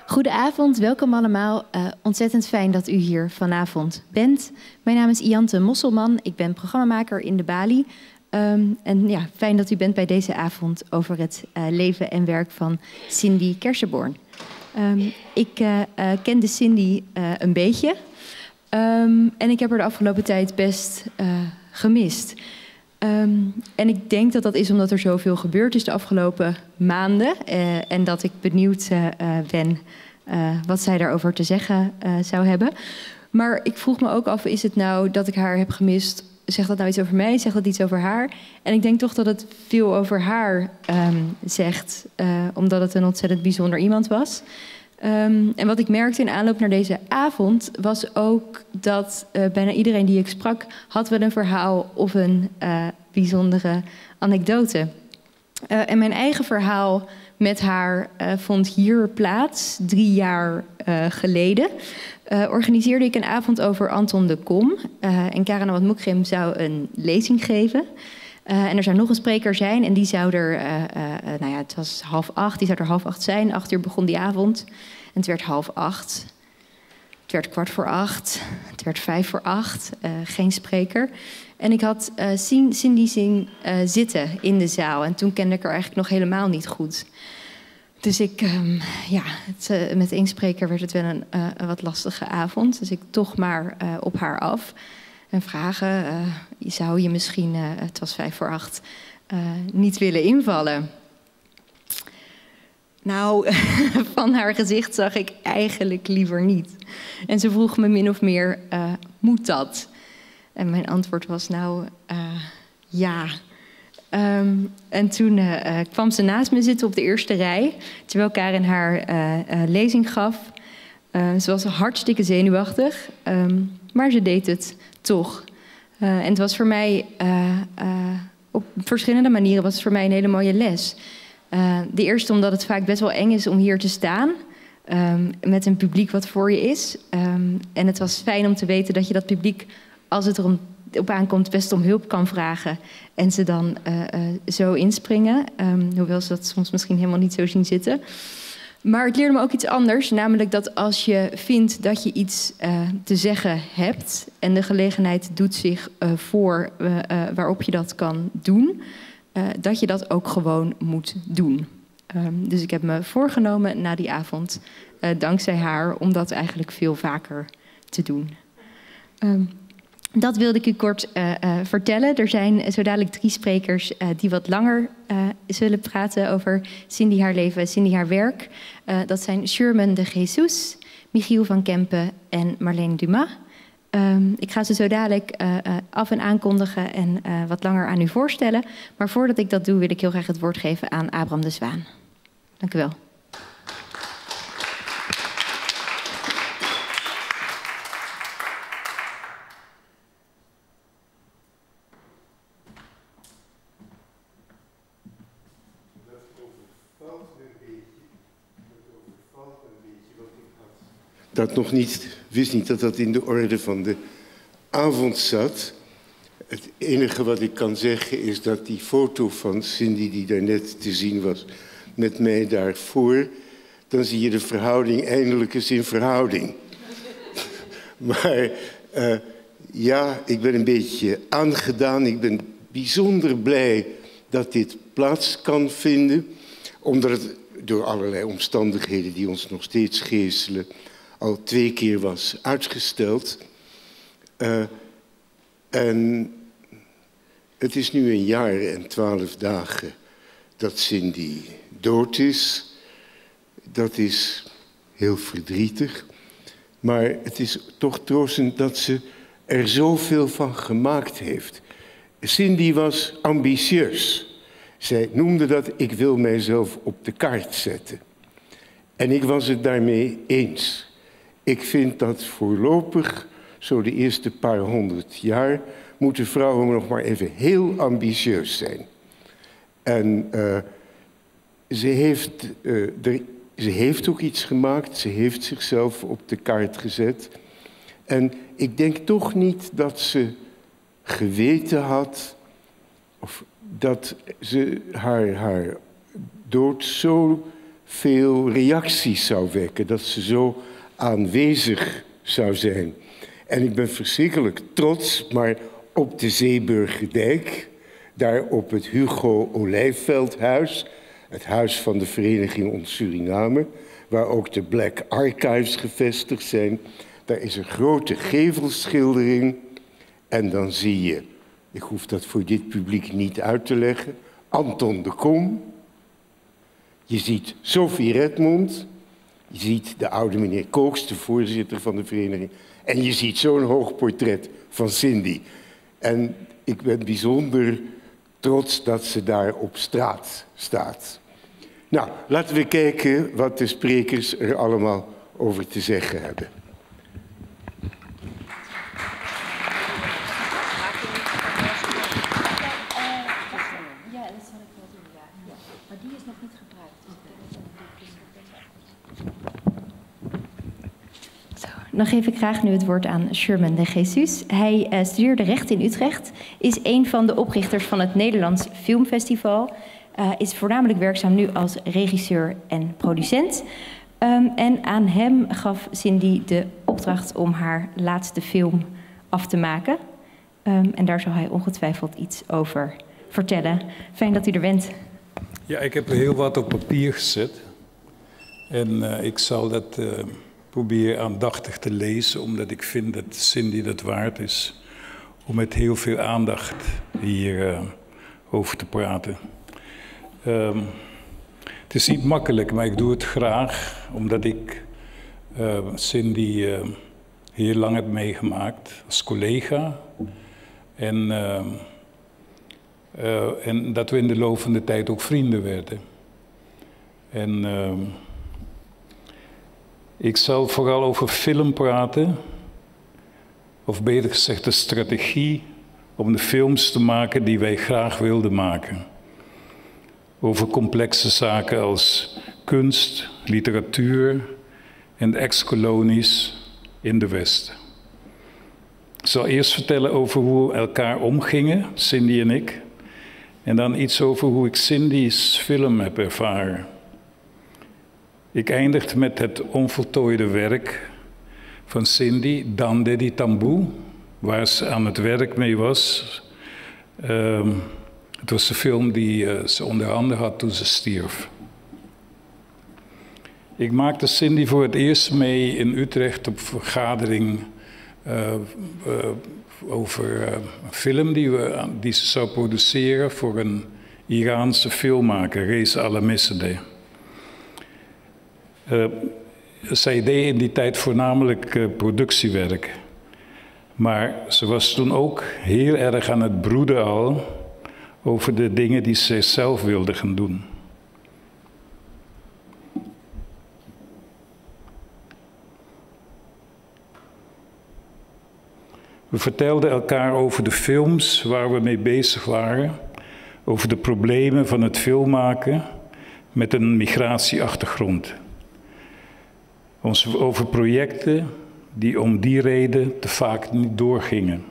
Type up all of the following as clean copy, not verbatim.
Goedenavond, welkom allemaal. Ontzettend fijn dat u hier vanavond bent. Mijn naam is Iante Mosselman, ik ben programmamaker in de Bali. En ja, fijn dat u bent bij deze avond over het leven en werk van Cindy Kersenborn. Ik kende Cindy een beetje en ik heb haar de afgelopen tijd best gemist. En ik denk dat dat is omdat er zoveel gebeurd is de afgelopen maanden. En dat ik benieuwd ben wat zij daarover te zeggen zou hebben. Maar ik vroeg me ook af, is het nou dat ik haar heb gemist? Zegt dat nou iets over mij? Zegt dat iets over haar? En ik denk toch dat het veel over haar zegt. Omdat het een ontzettend bijzonder iemand was. En wat ik merkte in aanloop naar deze avond was ook dat bijna iedereen die ik sprak had wel een verhaal of een bijzondere anekdote. En mijn eigen verhaal met haar vond hier plaats 3 jaar geleden. Organiseerde ik een avond over Anton de Kom. En Karen Awad-Moukrim zou een lezing geven. En er zou nog een spreker zijn en die zou er, nou ja, het was 7:30, die zou er 7:30 zijn. 8 uur begon die avond en het werd 7:30. Het werd 7:15, het werd 7:55, geen spreker. En ik had Cindy zien zitten in de zaal en toen kende ik haar eigenlijk nog helemaal niet goed. Dus ik, ja, met 1 spreker werd het wel een wat lastige avond. Dus ik toch maar op haar af en vragen, zou je misschien, het was 7:55, niet willen invallen? Nou, van haar gezicht zag ik eigenlijk liever niet. En ze vroeg me min of meer, moet dat? En mijn antwoord was nou, ja. En toen kwam ze naast me zitten op de eerste rij, terwijl Karen haar lezing gaf. Ze was hartstikke zenuwachtig, maar ze deed het toch. En het was voor mij, op verschillende manieren was het voor mij een hele mooie les. De eerste omdat het vaak best wel eng is om hier te staan, met een publiek wat voor je is. En het was fijn om te weten dat je dat publiek, als het erop aankomt, best om hulp kan vragen. En ze dan zo inspringen, hoewel ze dat soms misschien helemaal niet zo zien zitten. Maar het leerde me ook iets anders, namelijk dat als je vindt dat je iets te zeggen hebt en de gelegenheid doet zich voor waarop je dat kan doen, dat je dat ook gewoon moet doen. Dus ik heb me voorgenomen na die avond, dankzij haar, om dat eigenlijk veel vaker te doen. Dat wilde ik u kort vertellen. Er zijn zo dadelijk 3 sprekers die wat langer zullen praten over Cindy haar leven, Cindy haar werk. Dat zijn Sherman de Jesus, Michiel van Kempen en Marlene Dumas. Ik ga ze zo dadelijk af en aankondigen en wat langer aan u voorstellen. Maar voordat ik dat doe, wil ik heel graag het woord geven aan Abraham de Zwaan. Dank u wel. Dat nog niet, wist niet dat dat in de orde van de avond zat. Het enige wat ik kan zeggen is dat die foto van Cindy die daarnet te zien was met mij daarvoor, dan zie je de verhouding eindelijk eens in verhouding. Maar ja, ik ben een beetje aangedaan. Ik ben bijzonder blij dat dit plaats kan vinden, omdat het door allerlei omstandigheden die ons nog steeds geestelen al 2 keer was uitgesteld. En het is nu 1 jaar en 12 dagen dat Cindy dood is. Dat is heel verdrietig. Maar het is toch troostend dat ze er zoveel van gemaakt heeft. Cindy was ambitieus. Zij noemde dat, ik wil mijzelf op de kaart zetten. En ik was het daarmee eens. Ik vind dat voorlopig, zo de eerste paar 100 jaar, moeten vrouwen nog maar even heel ambitieus zijn. En ze heeft ook iets gemaakt, ze heeft zichzelf op de kaart gezet. En ik denk toch niet dat ze geweten had, of dat ze haar dood zo veel reacties zou wekken, dat ze zo aanwezig zou zijn. En ik ben verschrikkelijk trots, maar op de Zeeburgerdijk, daar op het Hugo Olijfveldhuis, het huis van de Vereniging Ons Suriname, waar ook de Black Archives gevestigd zijn. Daar is een grote gevelschildering en dan zie je, ik hoef dat voor dit publiek niet uit te leggen, Anton de Kom. Je ziet Sophie Redmond, je ziet de oude meneer Kooks, de voorzitter van de vereniging, en je ziet zo'n hoog portret van Cindy. En ik ben bijzonder trots dat ze daar op straat staat. Nou, laten we kijken wat de sprekers er allemaal over te zeggen hebben. Ja, dat zal ik wel doen, ja. Maar die is nog niet gebruikt. Dan geef ik graag nu het woord aan Sherman de Jesus. Hij studeerde recht in Utrecht, is een van de oprichters van het Nederlands Filmfestival, is voornamelijk werkzaam nu als regisseur en producent. En aan hem gaf Cindy de opdracht om haar laatste film af te maken. En daar zal hij ongetwijfeld iets over vertellen. Fijn dat u er bent. Ja, ik heb er heel wat op papier gezet. En ik zal dat proberen aandachtig te lezen, omdat ik vind dat Cindy dat waard is om met heel veel aandacht hier over te praten. Het is niet makkelijk, maar ik doe het graag, omdat ik Cindy heel lang heb meegemaakt als collega. En dat we in de loop van de tijd ook vrienden werden. En ik zal vooral over film praten, of beter gezegd de strategie om de films te maken die wij graag wilden maken. Over complexe zaken als kunst, literatuur en ex-kolonies in de Westen. Ik zal eerst vertellen over hoe we elkaar omgingen, Cindy en ik. En dan iets over hoe ik Cindy's film heb ervaren. Ik eindig met het onvoltooide werk van Cindy, Dande di Tamboe, waar ze aan het werk mee was. Het was de film die ze onder handen had toen ze stierf. Ik maakte Cindy voor het eerst mee in Utrecht op vergadering over een film die ze zou produceren voor een Iraanse filmmaker, Reza Alamisseh. Zij deed in die tijd voornamelijk productiewerk. Maar ze was toen ook heel erg aan het broeden al over de dingen die ze zelf wilde gaan doen. We vertelden elkaar over de films waar we mee bezig waren, over de problemen van het filmmaken met een migratieachtergrond. Over projecten die om die reden te vaak niet doorgingen.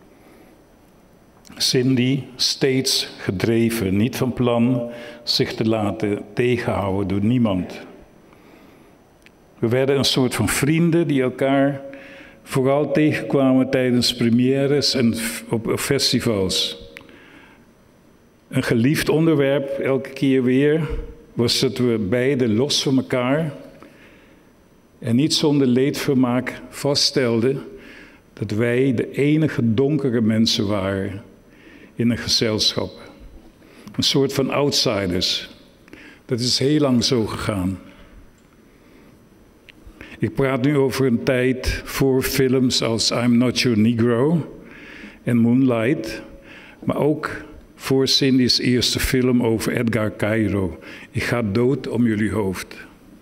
Cindy steeds gedreven, niet van plan zich te laten tegenhouden door niemand. We werden een soort van vrienden die elkaar vooral tegenkwamen tijdens premières en op festivals. Een geliefd onderwerp elke keer weer was dat we beiden los van elkaar en niet zonder leedvermaak vaststelden dat wij de enige donkere mensen waren in een gezelschap. Een soort van outsiders. Dat is heel lang zo gegaan. Ik praat nu over een tijd voor films als I'm Not Your Negro en Moonlight, maar ook voor Cindy's eerste film over Edgar Cairo. Ik ga dood om jullie hoofd.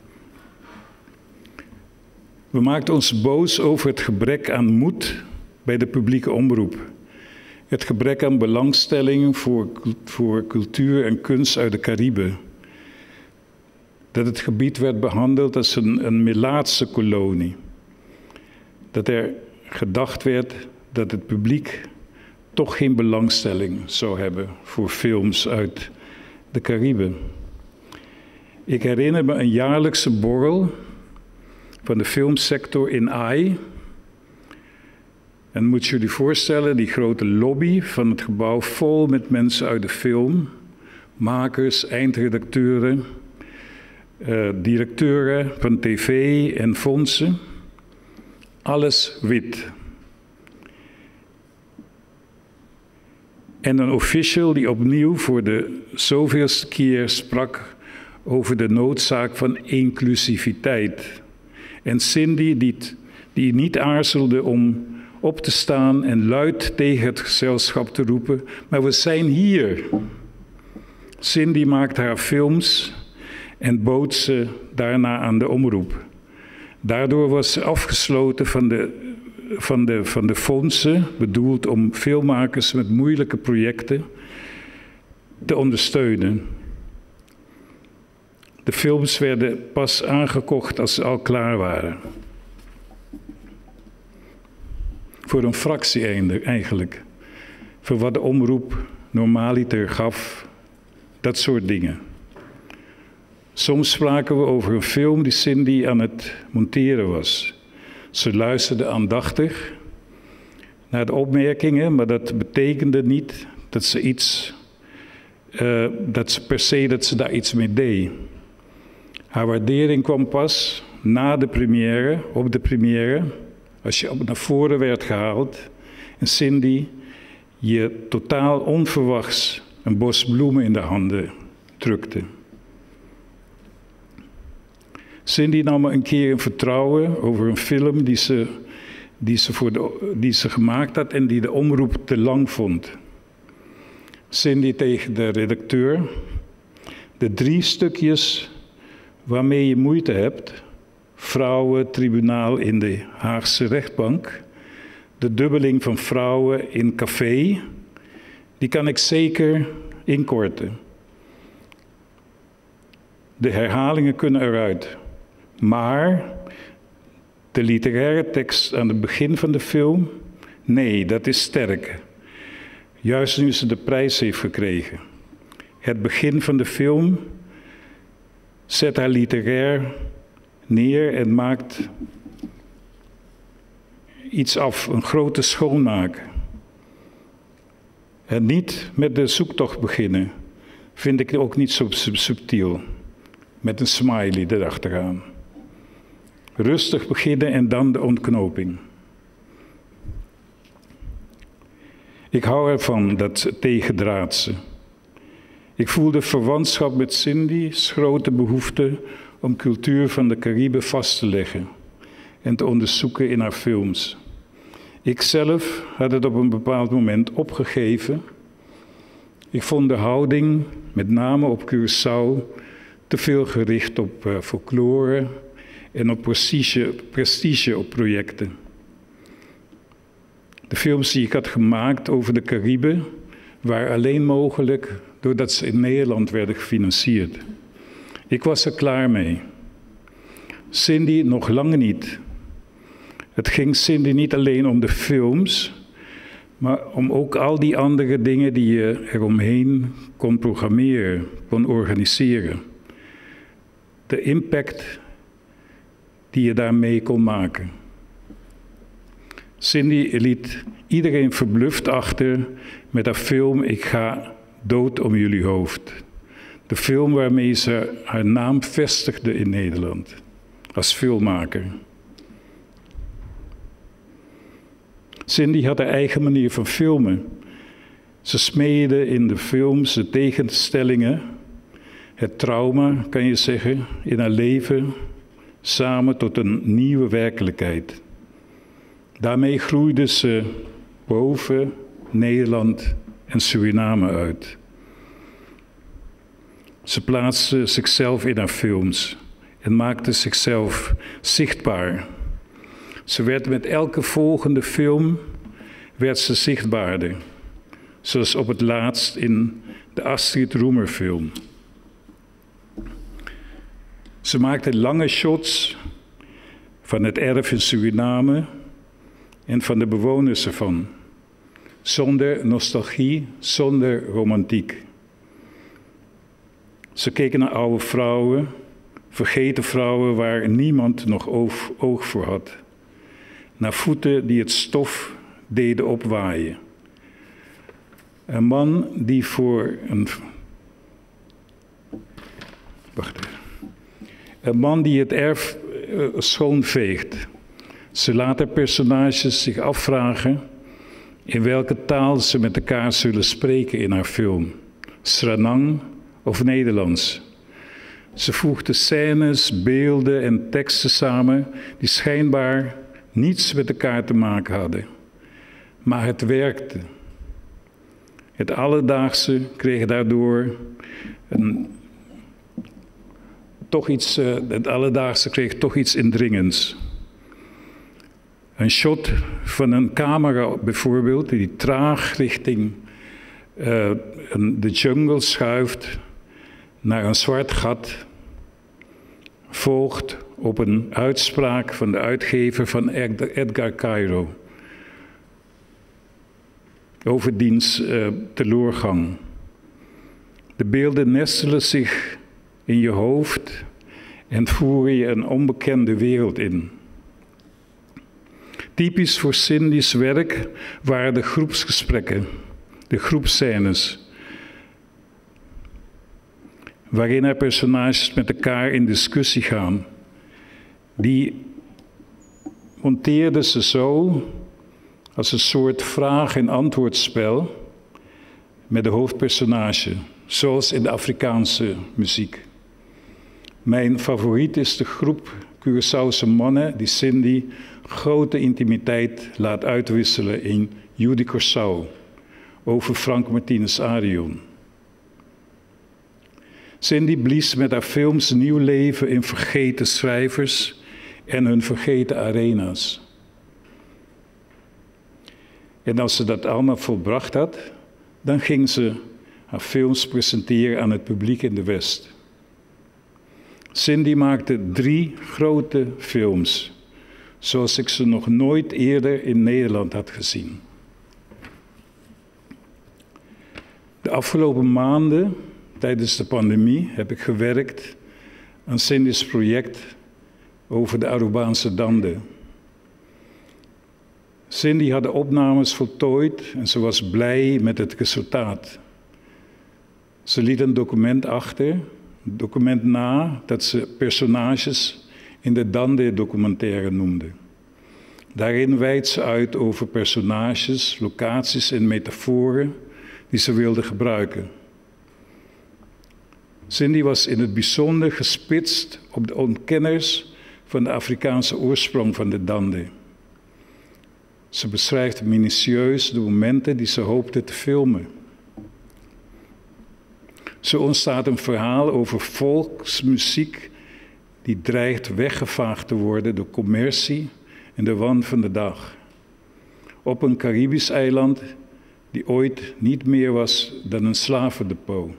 We maakten ons boos over het gebrek aan moed bij de publieke omroep. Het gebrek aan belangstelling voor cultuur en kunst uit de Cariben. Dat het gebied werd behandeld als een Melaatse kolonie. Dat er gedacht werd dat het publiek toch geen belangstelling zou hebben voor films uit de Cariben. Ik herinner me een jaarlijkse borrel van de filmsector in AI. En moet je jullie voorstellen, die grote lobby van het gebouw vol met mensen uit de film. Makers, eindredacteuren, directeuren van tv en fondsen. Alles wit. En een official die opnieuw voor de zoveelste keer sprak over de noodzaak van inclusiviteit. En Cindy die niet aarzelde om op te staan en luid tegen het gezelschap te roepen, maar we zijn hier. Cindy maakte haar films en bood ze daarna aan de omroep. Daardoor was ze afgesloten van de fondsen, bedoeld om filmmakers met moeilijke projecten te ondersteunen. De films werden pas aangekocht als ze al klaar waren. Voor een fractie eigenlijk. Voor wat de omroep normaaliter gaf. Dat soort dingen. Soms spraken we over een film die Cindy aan het monteren was. Ze luisterde aandachtig naar de opmerkingen, maar dat betekende niet dat ze dat ze daar iets mee deed. Haar waardering kwam pas na de première, op de première, als je naar voren werd gehaald en Cindy je totaal onverwachts een bos bloemen in de handen drukte. Cindy nam me een keer in vertrouwen over een film die ze gemaakt had en die de omroep te lang vond. Cindy tegen de redacteur: de 3 stukjes waarmee je moeite hebt, vrouwentribunaal in de Haagse rechtbank, de dubbeling van vrouwen in café, die kan ik zeker inkorten. De herhalingen kunnen eruit. Maar de literaire tekst aan het begin van de film, nee, dat is sterk. Juist nu ze de prijs heeft gekregen. Het begin van de film zet haar literair neer en maakt iets af, een grote schoonmaak. En niet met de zoektocht beginnen, vind ik ook niet zo subtiel. Met een smiley erachteraan. Rustig beginnen en dan de ontknoping. Ik hou ervan, dat tegendraadse. Ik voelde verwantschap met Cindy's grote behoefte om cultuur van de Cariben vast te leggen en te onderzoeken in haar films. Ikzelf had het op een bepaald moment opgegeven. Ik vond de houding, met name op Curaçao, te veel gericht op folklore en op prestige op projecten. De films die ik had gemaakt over de Cariben waren alleen mogelijk doordat ze in Nederland werden gefinancierd. Ik was er klaar mee. Cindy nog lang niet. Het ging Cindy niet alleen om de films, maar om ook al die andere dingen die je eromheen kon programmeren, kon organiseren. De impact die je daarmee kon maken. Cindy liet iedereen verbluft achter met haar film Ik ga dood om jullie hoofd. De film waarmee ze haar naam vestigde in Nederland, als filmmaker. Cindy had haar eigen manier van filmen. Ze smeedde in de films de tegenstellingen, het trauma, kan je zeggen, in haar leven, samen tot een nieuwe werkelijkheid. Daarmee groeide ze boven Nederland en Suriname uit. Ze plaatste zichzelf in haar films en maakte zichzelf zichtbaar. Ze werd met elke volgende film werd ze zichtbaarder. Zoals op het laatst in de Astrid Roemer film. Ze maakte lange shots van het erf in Suriname en van de bewoners ervan. Zonder nostalgie, zonder romantiek. Ze keken naar oude vrouwen, vergeten vrouwen waar niemand nog oog voor had. Naar voeten die het stof deden opwaaien. Een man die voor een... Wacht even. Een man die het erf schoonveegt. Ze laten personages zich afvragen in welke taal ze met elkaar zullen spreken in haar film. Sranang of Nederlands. Ze voegde scènes, beelden en teksten samen die schijnbaar niets met elkaar te maken hadden. Maar het werkte. Het alledaagse kreeg daardoor het alledaagse kreeg toch iets indringends. Een shot van een camera bijvoorbeeld, die traag richting de jungle schuift naar een zwart gat, volgt op een uitspraak van de uitgever van Edgar Cairo over diens teloorgang. De beelden nestelen zich in je hoofd en voeren je een onbekende wereld in. Typisch voor Cindy's werk waren de groepsgesprekken, de groepscènes, waarin haar personages met elkaar in discussie gaan. Die monteerde ze zo als een soort vraag- en antwoordspel met de hoofdpersonage, zoals in de Afrikaanse muziek. Mijn favoriet is de groep Curaçaose mannen die Cindy grote intimiteit laat uitwisselen in Judy Curaçao over Frank Martinez Arion. Cindy blies met haar films nieuw leven in vergeten schrijvers en hun vergeten arena's. En als ze dat allemaal volbracht had, dan ging ze haar films presenteren aan het publiek in de West. Cindy maakte 3 grote films, zoals ik ze nog nooit eerder in Nederland had gezien. De afgelopen maanden, tijdens de pandemie, heb ik gewerkt aan Cindy's project over de Arubaanse Danden. Cindy had de opnames voltooid en ze was blij met het resultaat. Ze liet een document achter, een document na dat ze personages in de Dande-documentaire noemde. Daarin wijdt ze uit over personages, locaties en metaforen die ze wilde gebruiken. Cindy was in het bijzonder gespitst op de ontkenners van de Afrikaanse oorsprong van de Dande. Ze beschrijft minutieus de momenten die ze hoopte te filmen. Zo ontstaat een verhaal over volksmuziek die dreigt weggevaagd te worden door commercie en de waan van de dag. Op een Caribisch eiland die ooit niet meer was dan een slavendepot.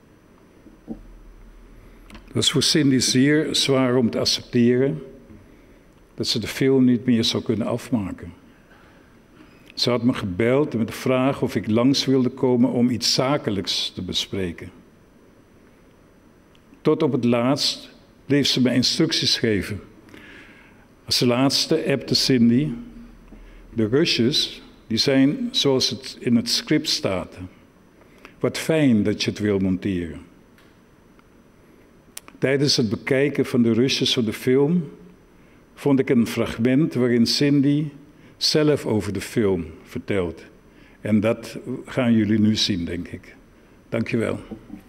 Het was voor Cindy zeer zwaar om te accepteren dat ze de film niet meer zou kunnen afmaken. Ze had me gebeld met de vraag of ik langs wilde komen om iets zakelijks te bespreken. Tot op het laatst bleef ze me instructies geven. Als laatste appte Cindy: de rushes, die zijn zoals het in het script staat. Wat fijn dat je het wil monteren. Tijdens het bekijken van de rushes van de film vond ik een fragment waarin Cindy zelf over de film vertelt. En dat gaan jullie nu zien, denk ik. Dank je wel.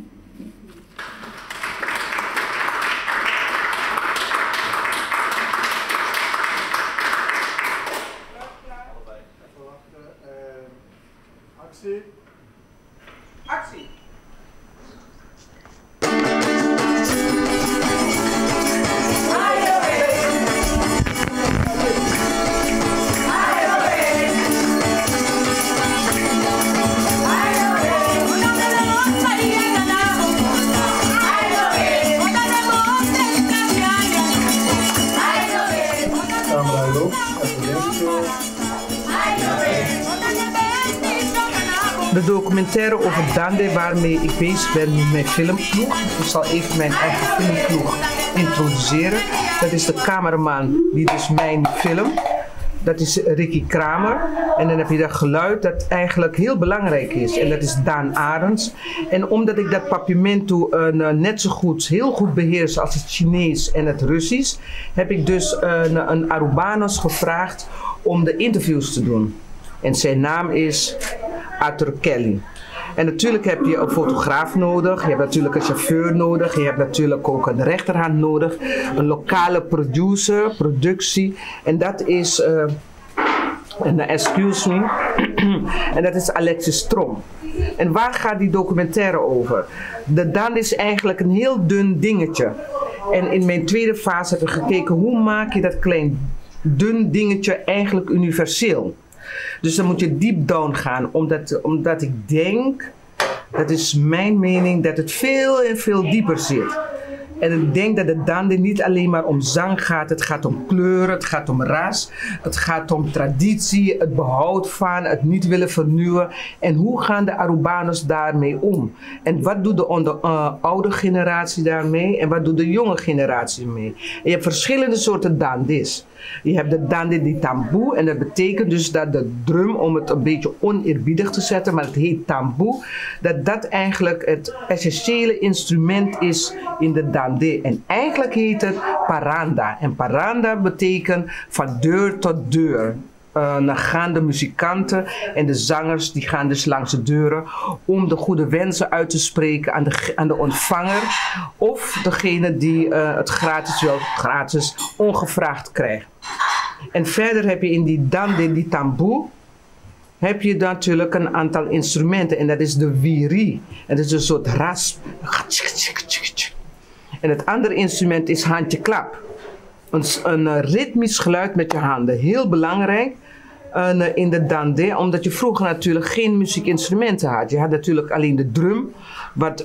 Actie. Actie. Camera loopt, even denken. De documentaire over Dande waarmee ik bezig ben met mijn filmploeg. Ik zal even mijn eigen filmploeg introduceren. Dat is de cameraman die dus mijn film. Dat is Ricky Kramer. En dan heb je dat geluid dat eigenlijk heel belangrijk is. En dat is Daan Arends. En omdat ik dat Papiamento net zo goed, heel goed beheers als het Chinees en het Russisch, heb ik dus een Arubanos gevraagd om de interviews te doen. En zijn naam is Arthur Kelly. En natuurlijk heb je een fotograaf nodig, je hebt natuurlijk een chauffeur nodig, je hebt natuurlijk ook een rechterhand nodig, een lokale producer, productie. En dat is, excuse me, en dat is Alexis Strom. En waar gaat die documentaire over? De Dande is eigenlijk een heel dun dingetje. En in mijn tweede fase heb ik gekeken, hoe maak je dat klein dun dingetje eigenlijk universeel? Dus dan moet je deep down gaan, omdat ik denk, dat is mijn mening, dat het veel en veel dieper zit. En ik denk dat het Dande niet alleen maar om zang gaat, het gaat om kleuren, het gaat om ras, het gaat om traditie, het behoud van, het niet willen vernieuwen. En hoe gaan de Arubanos daarmee om? En wat doet de oude generatie daarmee en wat doet de jonge generatie mee? En je hebt verschillende soorten Dandes. Je hebt de Dande di Tamboe en dat betekent dus dat de drum, om het een beetje oneerbiedig te zetten, maar het heet tamboe, dat eigenlijk het essentiële instrument is in de Dande. En eigenlijk heet het paranda. En paranda betekent van deur tot deur. Dan gaan de muzikanten en de zangers die gaan dus langs de deuren om de goede wensen uit te spreken aan de ontvanger of degene die het gratis ongevraagd krijgt. En verder heb je in die Dande di Tamboe heb je natuurlijk een aantal instrumenten en dat is de wiri. En dat is een soort rasp. En het andere instrument is handjeklap. Een ritmisch geluid met je handen. Heel belangrijk in de Dande, omdat je vroeger natuurlijk geen muziekinstrumenten had. Je had natuurlijk alleen de drum, wat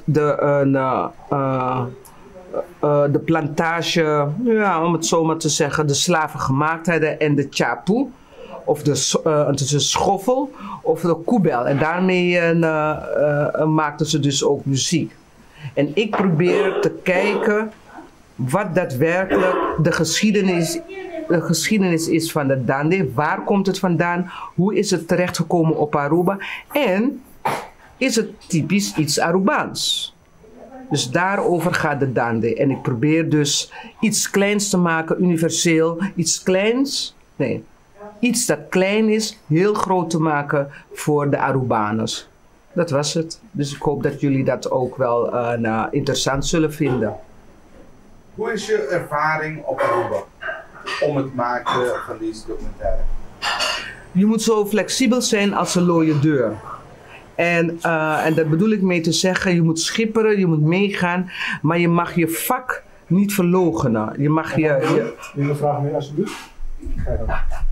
de plantage, ja, om het zo maar te zeggen, de slaven gemaakt hadden en de chapu, of de schoffel, of de koebel. En daarmee maakten ze dus ook muziek. En ik probeer te kijken wat daadwerkelijk de geschiedenis is van de Dande. Waar komt het vandaan? Hoe is het terechtgekomen op Aruba? En is het typisch iets Arubaans? Dus daarover gaat de Dande. En ik probeer dus iets kleins te maken, universeel. Iets kleins, nee, iets dat klein is, heel groot te maken voor de Arubanos. Dat was het. Dus ik hoop dat jullie dat ook wel interessant zullen vinden. Hoe is je ervaring op Aruba om het maken van deze documentaire? Je moet zo flexibel zijn als een looie deur. En daar bedoel ik mee te zeggen, je moet schipperen, je moet meegaan, maar je mag je vak niet verloochenen. Je mag je... Wil je een vraag meer alsjeblieft? Ga je dan.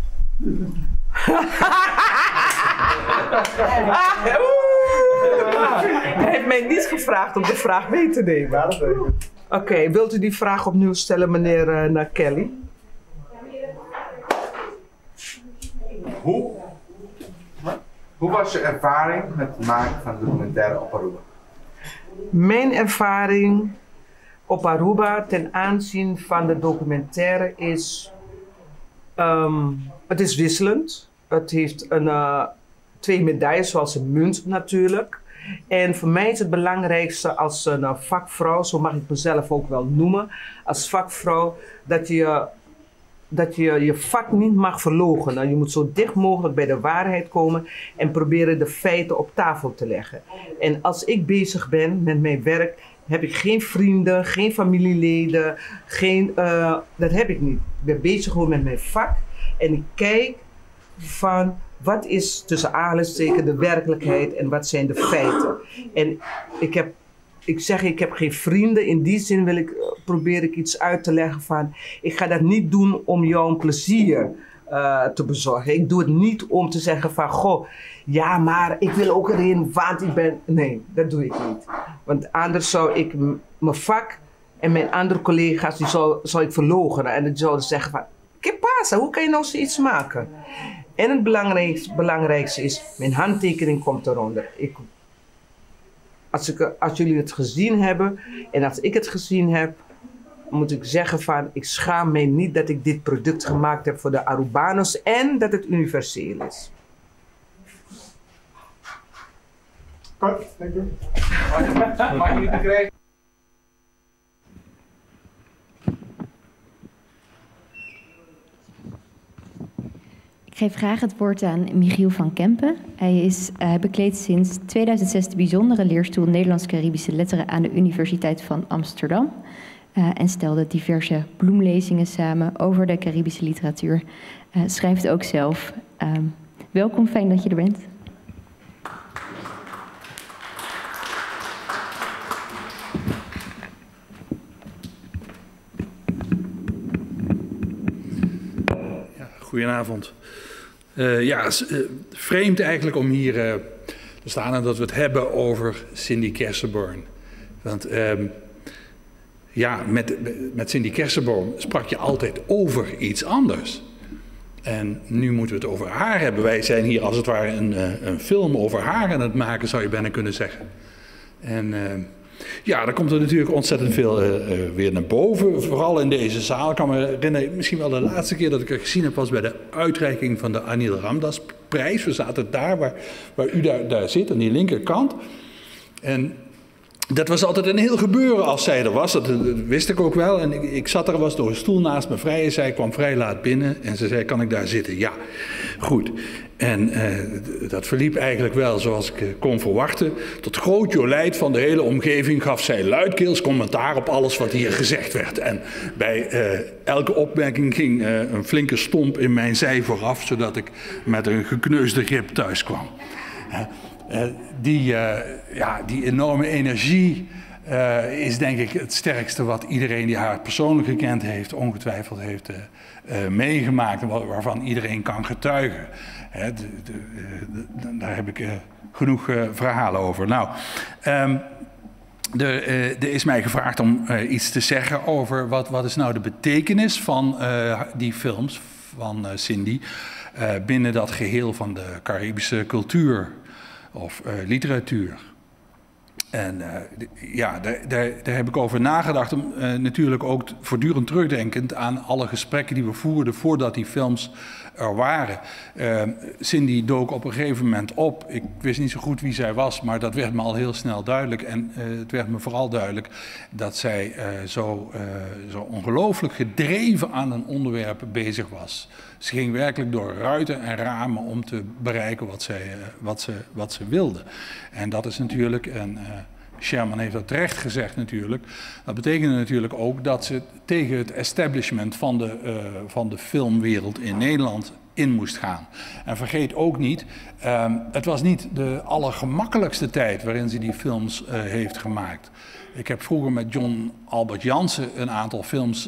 Hij heeft mij niet gevraagd om de vraag mee te nemen. Ja, dat weet ik. Oké, wilt u die vraag opnieuw stellen, meneer Kelly? Hoe was je ervaring met het maken van de documentaire op Aruba? Mijn ervaring op Aruba ten aanzien van de documentaire is... het is wisselend. Het heeft twee medailles, zoals een munt natuurlijk. En voor mij is het belangrijkste als een vakvrouw, zo mag ik mezelf ook wel noemen, als vakvrouw, dat je je vak niet mag verloochenen. Je moet zo dicht mogelijk bij de waarheid komen en proberen de feiten op tafel te leggen. En als ik bezig ben met mijn werk, heb ik geen vrienden, geen familieleden, dat heb ik niet. Ik ben bezig gewoon met mijn vak en ik kijk van wat is tussen aanhalingstekens de werkelijkheid en wat zijn de feiten. En ik heb geen vrienden, in die zin probeer ik iets uit te leggen van, ik ga dat niet doen om jou een plezier te bezorgen. Ik doe het niet om te zeggen van, goh, ja maar ik wil ook erin, want ik ben... Nee, dat doe ik niet. Want anders zou ik mijn vak en mijn andere collega's, die zou ik verloochenen. En die zouden zeggen van, que pasa, hoe kan je nou zoiets maken? En het belangrijkste is, mijn handtekening komt eronder. Als jullie het gezien hebben en als ik het gezien heb, moet ik zeggen van, ik schaam mij niet dat ik dit product gemaakt heb voor de Arubanos en dat het universeel is. Dank u. Mag je niet te krijgen? Ik geef graag het woord aan Michiel van Kempen. Hij bekleedt sinds 2006 de bijzondere leerstoel Nederlands-Caribische Letteren aan de Universiteit van Amsterdam. En stelde diverse bloemlezingen samen over de Caribische literatuur. Schrijft ook zelf. Welkom, fijn dat je er bent. Goedenavond. Vreemd eigenlijk om hier te staan en dat we het hebben over Cindy Kersenborn. Want met Cindy Kersenborn sprak je altijd over iets anders. En nu moeten we het over haar hebben. Wij zijn hier als het ware een film over haar aan het maken, zou je bijna kunnen zeggen. En daar komt er natuurlijk ontzettend veel weer naar boven. Vooral in deze zaal. Ik kan me herinneren, misschien wel de laatste keer dat ik het gezien heb, was bij de uitreiking van de Anil Ramdas prijs. We zaten daar waar u daar zit, aan die linkerkant. En dat was altijd een heel gebeuren als zij er was. Dat wist ik ook wel. En ik zat er, was door een stoel naast me vrij. Zij kwam vrij laat binnen en ze zei, kan ik daar zitten? Ja, goed. En dat verliep eigenlijk wel zoals ik kon verwachten. Tot groot jolijt van de hele omgeving gaf zij luidkeels commentaar op alles wat hier gezegd werd. En bij elke opmerking ging een flinke stomp in mijn zij vooraf, zodat ik met een gekneusde rib thuis kwam. Die enorme energie is denk ik het sterkste wat iedereen die haar persoonlijk gekend heeft, ongetwijfeld heeft meegemaakt en waarvan iedereen kan getuigen. Daar heb ik genoeg verhalen over. Nou, er is mij gevraagd om iets te zeggen over wat is nou de betekenis van die films van Cindy binnen dat geheel van de Caribische cultuur of literatuur. En daar heb ik over nagedacht, natuurlijk ook voortdurend terugdenkend aan alle gesprekken die we voerden voordat die films er waren. Cindy dook op een gegeven moment op. Ik wist niet zo goed wie zij was, maar dat werd me al heel snel duidelijk. En het werd me vooral duidelijk dat zij zo ongelooflijk gedreven aan een onderwerp bezig was. Ze ging werkelijk door ruiten en ramen om te bereiken wat ze wilde. En dat is natuurlijk, en Sherman heeft dat terecht gezegd natuurlijk, dat betekende natuurlijk ook dat ze tegen het establishment van de filmwereld in Nederland in moest gaan. En vergeet ook niet, het was niet de allergemakkelijkste tijd waarin ze die films heeft gemaakt. Ik heb vroeger met John Albert Jansen een aantal films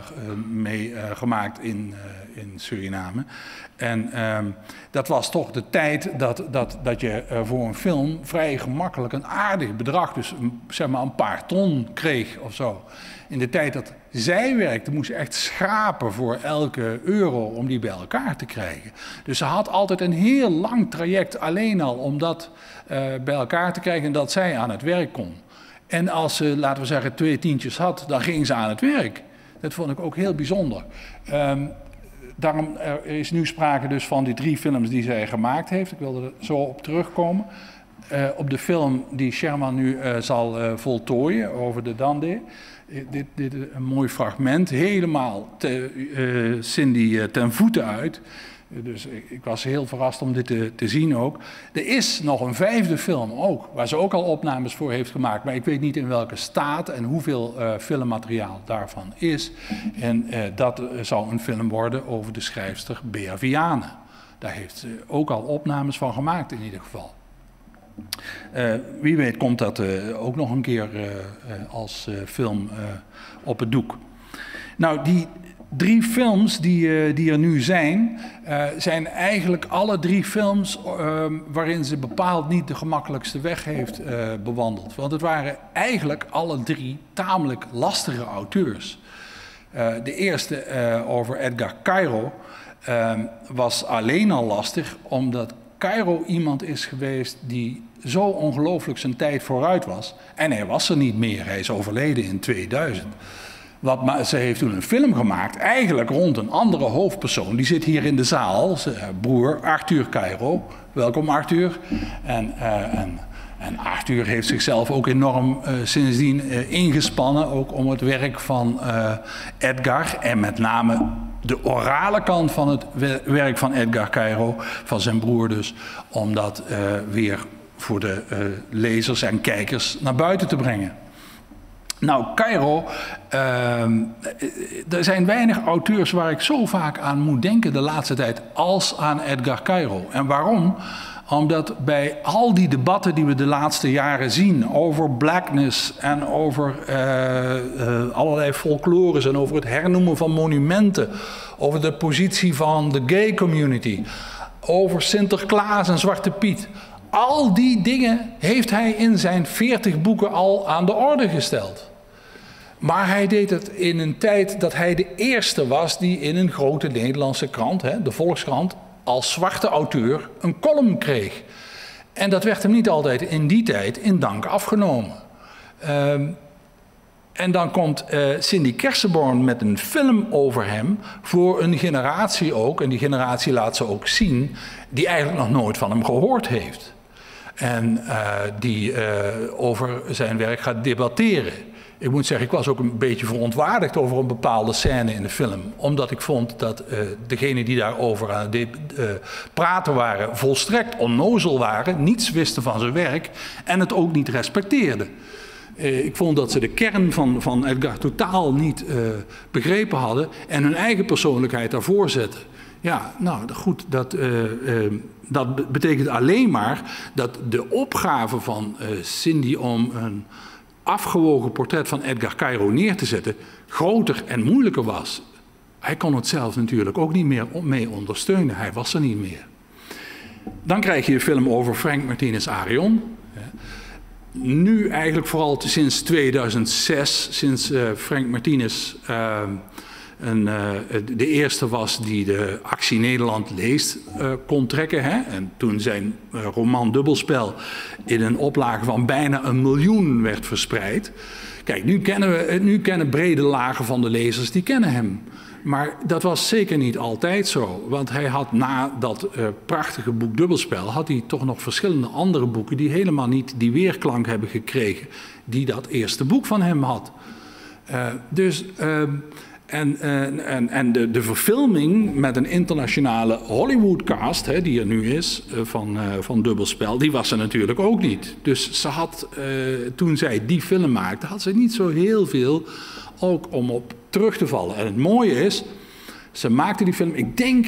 gemaakt in Suriname. En dat was toch de tijd dat je voor een film vrij gemakkelijk een aardig bedrag, dus zeg maar een paar ton kreeg of zo. In de tijd dat zij werkte, moest ze echt schrapen voor elke euro om die bij elkaar te krijgen. Dus ze had altijd een heel lang traject alleen al om dat bij elkaar te krijgen en dat zij aan het werk kon. En als ze, laten we zeggen, 2 tientjes had, dan ging ze aan het werk. Dat vond ik ook heel bijzonder. Daarom is nu sprake dus van die 3 films die zij gemaakt heeft. Ik wilde er zo op terugkomen. Op de film die Sherman nu zal voltooien over de Dande. Dit een mooi fragment, helemaal Cindy ten voeten uit. Dus ik was heel verrast om dit te zien ook. Er is nog een 5e film ook, waar ze ook al opnames voor heeft gemaakt. Maar ik weet niet in welke staat en hoeveel filmmateriaal daarvan is. En dat zou een film worden over de schrijfster Bea Viana. Daar heeft ze ook al opnames van gemaakt in ieder geval. Wie weet komt dat ook nog een keer als film op het doek. Nou, die 3 films die er nu zijn, zijn eigenlijk alle 3 films waarin ze bepaald niet de gemakkelijkste weg heeft bewandeld. Want het waren eigenlijk alle 3 tamelijk lastige auteurs. De eerste over Edgar Cairo. was alleen al lastig omdat Cairo iemand is geweest die zo ongelooflijk zijn tijd vooruit was. En hij was er niet meer, hij is overleden in 2000. Ze heeft toen een film gemaakt, eigenlijk rond een andere hoofdpersoon. Die zit hier in de zaal, zijn broer Arthur Cairo. Welkom Arthur. En Arthur heeft zichzelf ook enorm sindsdien ingespannen, ook om het werk van Edgar en met name de orale kant van het werk van Edgar Cairo, van zijn broer dus, om dat weer voor de lezers en kijkers naar buiten te brengen. Nou, Cairo, er zijn weinig auteurs waar ik zo vaak aan moet denken de laatste tijd als aan Edgar Cairo. En waarom? Omdat bij al die debatten die we de laatste jaren zien over blackness en over allerlei folklores en over het hernoemen van monumenten, over de positie van de gay community, over Sinterklaas en Zwarte Piet. Al die dingen heeft hij in zijn 40 boeken al aan de orde gesteld. Maar hij deed het in een tijd dat hij de eerste was die in een grote Nederlandse krant, de Volkskrant, als zwarte auteur een column kreeg. En dat werd hem niet altijd in die tijd in dank afgenomen. En dan komt Cindy Kersenborn met een film over hem voor een generatie ook, en die generatie laat ze ook zien, die eigenlijk nog nooit van hem gehoord heeft. En die over zijn werk gaat debatteren. Ik moet zeggen, ik was ook een beetje verontwaardigd over een bepaalde scène in de film. Omdat ik vond dat degenen die daarover aan het praten waren, volstrekt onnozel waren, niets wisten van zijn werk en het ook niet respecteerden. Ik vond dat ze de kern van Edgar totaal niet begrepen hadden en hun eigen persoonlijkheid daarvoor zetten. Ja, nou goed, dat betekent alleen maar dat de opgave van Cindy om een afgewogen portret van Edgar Cairo neer te zetten groter en moeilijker was. Hij kon het zelf natuurlijk ook niet meer mee ondersteunen. Hij was er niet meer. Dan krijg je een film over Frank Martinez Arion. Nu eigenlijk vooral sinds 2006, sinds Frank Martinez de eerste was die de Actie Nederland leest kon trekken. Hè? En toen zijn roman Dubbelspel in een oplage van bijna 1 miljoen werd verspreid. Kijk, nu kennen brede lagen van de lezers, die kennen hem. Maar dat was zeker niet altijd zo. Want hij had na dat prachtige boek Dubbelspel, had hij toch nog verschillende andere boeken die helemaal niet die weerklank hebben gekregen die dat eerste boek van hem had. En de verfilming met een internationale Hollywoodcast, die er nu is, van Dubbelspel, die was er natuurlijk ook niet. Dus ze had, toen zij die film maakte, had ze niet zo heel veel ook om op terug te vallen. En het mooie is, ze maakte die film, ik denk,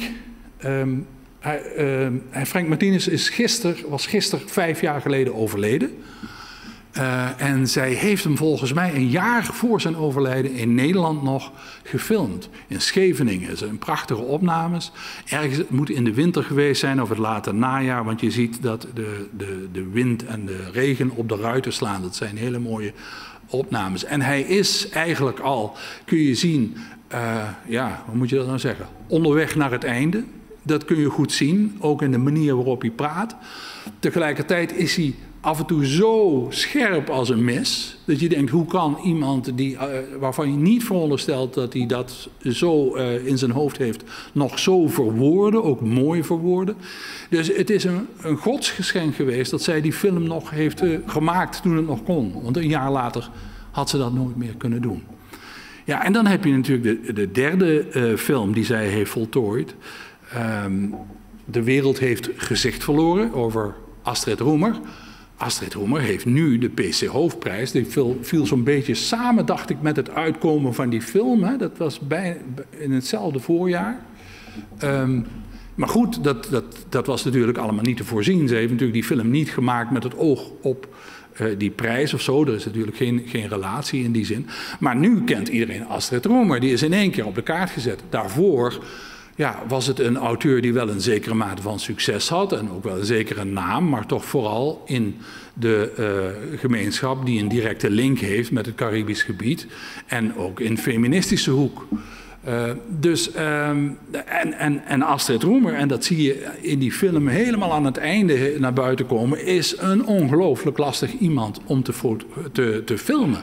Frank Martinez was gisteren 5 jaar geleden overleden. En zij heeft hem volgens mij een jaar voor zijn overlijden in Nederland nog gefilmd. In Scheveningen. Het zijn prachtige opnames. Ergens, het moet in de winter geweest zijn of het late najaar. Want je ziet dat de wind en de regen op de ruiten slaan. Dat zijn hele mooie opnames. En hij is eigenlijk al, kun je zien, hoe moet je dat nou zeggen? Onderweg naar het einde. Dat kun je goed zien, ook in de manier waarop hij praat. Tegelijkertijd is hij af en toe zo scherp als een mes, dat je denkt, hoe kan iemand waarvan je niet veronderstelt dat hij dat zo in zijn hoofd heeft, nog zo verwoorden, ook mooi verwoorden. Dus het is een godsgeschenk geweest dat zij die film nog heeft gemaakt toen het nog kon. Want een jaar later had ze dat nooit meer kunnen doen. Ja, en dan heb je natuurlijk de derde film die zij heeft voltooid. De wereld heeft gezicht verloren, over Astrid Roemer. Astrid Roemer heeft nu de PC Hoofdprijs. Die viel zo'n beetje samen, dacht ik, met het uitkomen van die film. Hè. Dat was in hetzelfde voorjaar. Maar goed, dat was natuurlijk allemaal niet te voorzien. Ze heeft natuurlijk die film niet gemaakt met het oog op die prijs of zo. Er is natuurlijk geen relatie in die zin. Maar nu kent iedereen Astrid Roemer. Die is in 1 keer op de kaart gezet. Daarvoor was het een auteur die wel een zekere mate van succes had en ook wel een zekere naam, maar toch vooral in de gemeenschap die een directe link heeft met het Caribisch gebied en ook in feministische hoek. En Astrid Roemer, en dat zie je in die film helemaal aan het einde naar buiten komen, is een ongelooflijk lastig iemand om te filmen.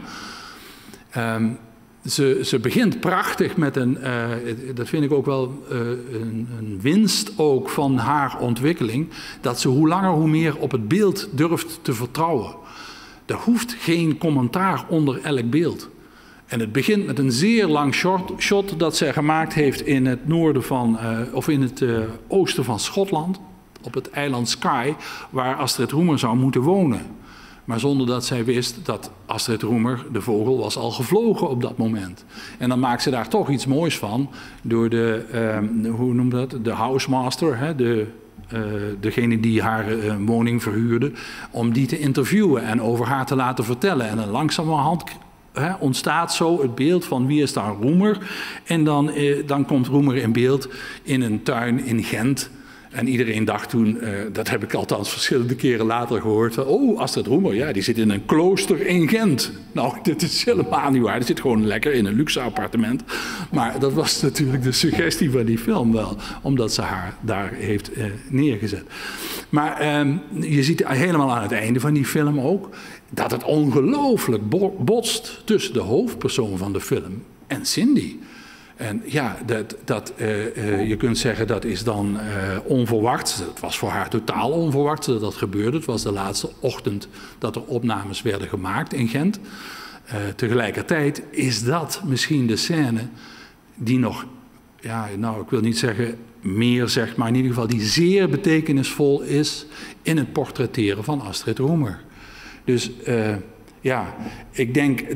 Ze begint prachtig met dat vind ik ook wel een winst ook van haar ontwikkeling, dat ze hoe langer hoe meer op het beeld durft te vertrouwen. Er hoeft geen commentaar onder elk beeld. En het begint met een zeer lang shot dat zij gemaakt heeft in het noorden van, of in het oosten van Schotland, op het eiland Skye, waar Astrid Roemer zou moeten wonen. Maar zonder dat zij wist dat Astrid Roemer, de vogel, was al gevlogen op dat moment. En dan maakt ze daar toch iets moois van door hoe noem dat, de housemaster, hè, degene die haar woning verhuurde, om die te interviewen en over haar te laten vertellen. En dan langzamerhand ontstaat zo het beeld van wie is daar Roemer. En dan komt Roemer in beeld in een tuin in Gent. En iedereen dacht toen, dat heb ik althans verschillende keren later gehoord, van, oh, Astrid Roemer, ja, die zit in een klooster in Gent. Nou, dit is helemaal niet waar. Die zit gewoon lekker in een luxe appartement. Maar dat was natuurlijk de suggestie van die film wel, omdat ze haar daar heeft neergezet. Maar je ziet helemaal aan het einde van die film ook dat het ongelooflijk botst tussen de hoofdpersoon van de film en Cindy. En ja, je kunt zeggen dat is dan onverwachts. Het was voor haar totaal onverwachts dat dat gebeurde. Het was de laatste ochtend dat er opnames werden gemaakt in Gent. Tegelijkertijd is dat misschien de scène die nog, ja, nou, ik wil niet zeggen meer zegt, maar in ieder geval die zeer betekenisvol is in het portretteren van Astrid Roemer. Dus ja, ik denk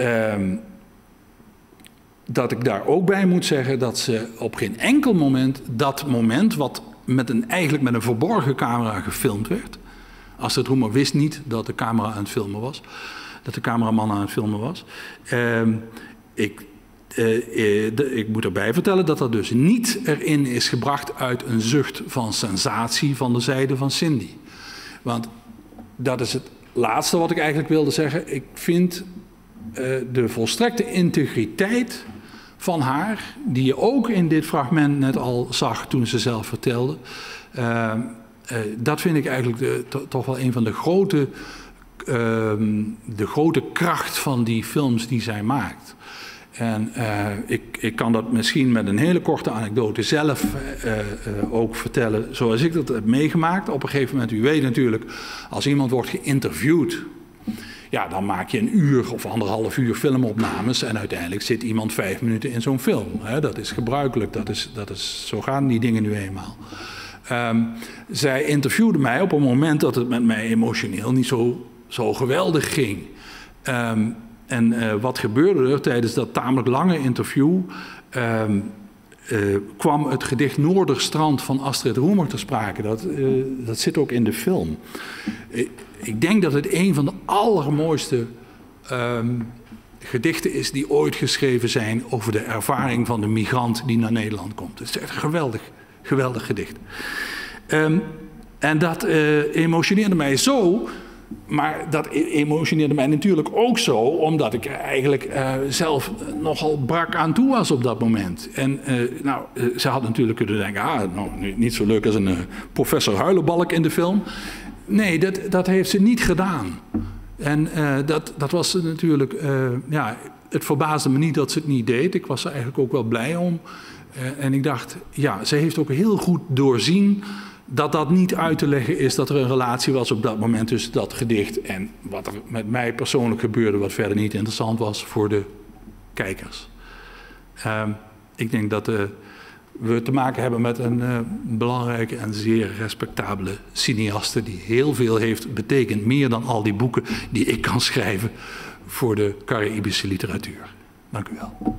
dat ik daar ook bij moet zeggen dat ze op geen enkel moment dat moment wat eigenlijk met een verborgen camera gefilmd werd. Astrid Roemer wist niet dat de camera aan het filmen was, dat de cameraman aan het filmen was. Ik moet erbij vertellen dat dat dus niet erin is gebracht uit een zucht van sensatie van de zijde van Cindy. Want dat is het laatste wat ik eigenlijk wilde zeggen. Ik vind de volstrekte integriteit van haar, die je ook in dit fragment net al zag toen ze zelf vertelde, dat vind ik eigenlijk toch wel een van de grote kracht van die films die zij maakt. En ik kan dat misschien met een hele korte anekdote zelf ook vertellen, zoals ik dat heb meegemaakt. Op een gegeven moment, u weet natuurlijk, als iemand wordt geïnterviewd, ja, dan maak je 1 uur of 1,5 uur filmopnames en uiteindelijk zit iemand 5 minuten in zo'n film. Dat is gebruikelijk, zo gaan die dingen nu eenmaal. Zij interviewde mij op een moment dat het met mij emotioneel niet zo geweldig ging. En wat gebeurde er tijdens dat tamelijk lange interview? Kwam het gedicht Noorderstrand van Astrid Roemer ter sprake. Dat zit ook in de film. Ik denk dat het een van de allermooiste gedichten is die ooit geschreven zijn over de ervaring van de migrant die naar Nederland komt. Het is echt een geweldig gedicht. En dat emotioneerde mij zo. Maar dat emotioneerde mij natuurlijk ook zo, omdat ik eigenlijk zelf nogal brak aan toe was op dat moment. En ze had natuurlijk kunnen denken, niet zo leuk als een professor Huilenbalk in de film. Nee, dat heeft ze niet gedaan. En dat was natuurlijk, het verbaasde me niet dat ze het niet deed. Ik was er eigenlijk ook wel blij om. En ik dacht, ja, ze heeft ook heel goed doorzien dat niet uit te leggen is dat er een relatie was op dat moment tussen dat gedicht en wat er met mij persoonlijk gebeurde, wat verder niet interessant was voor de kijkers. Ik denk dat we te maken hebben met een belangrijke en zeer respectabele cineaste die heel veel heeft betekend, meer dan al die boeken die ik kan schrijven voor de Caraïbische literatuur. Dank u wel.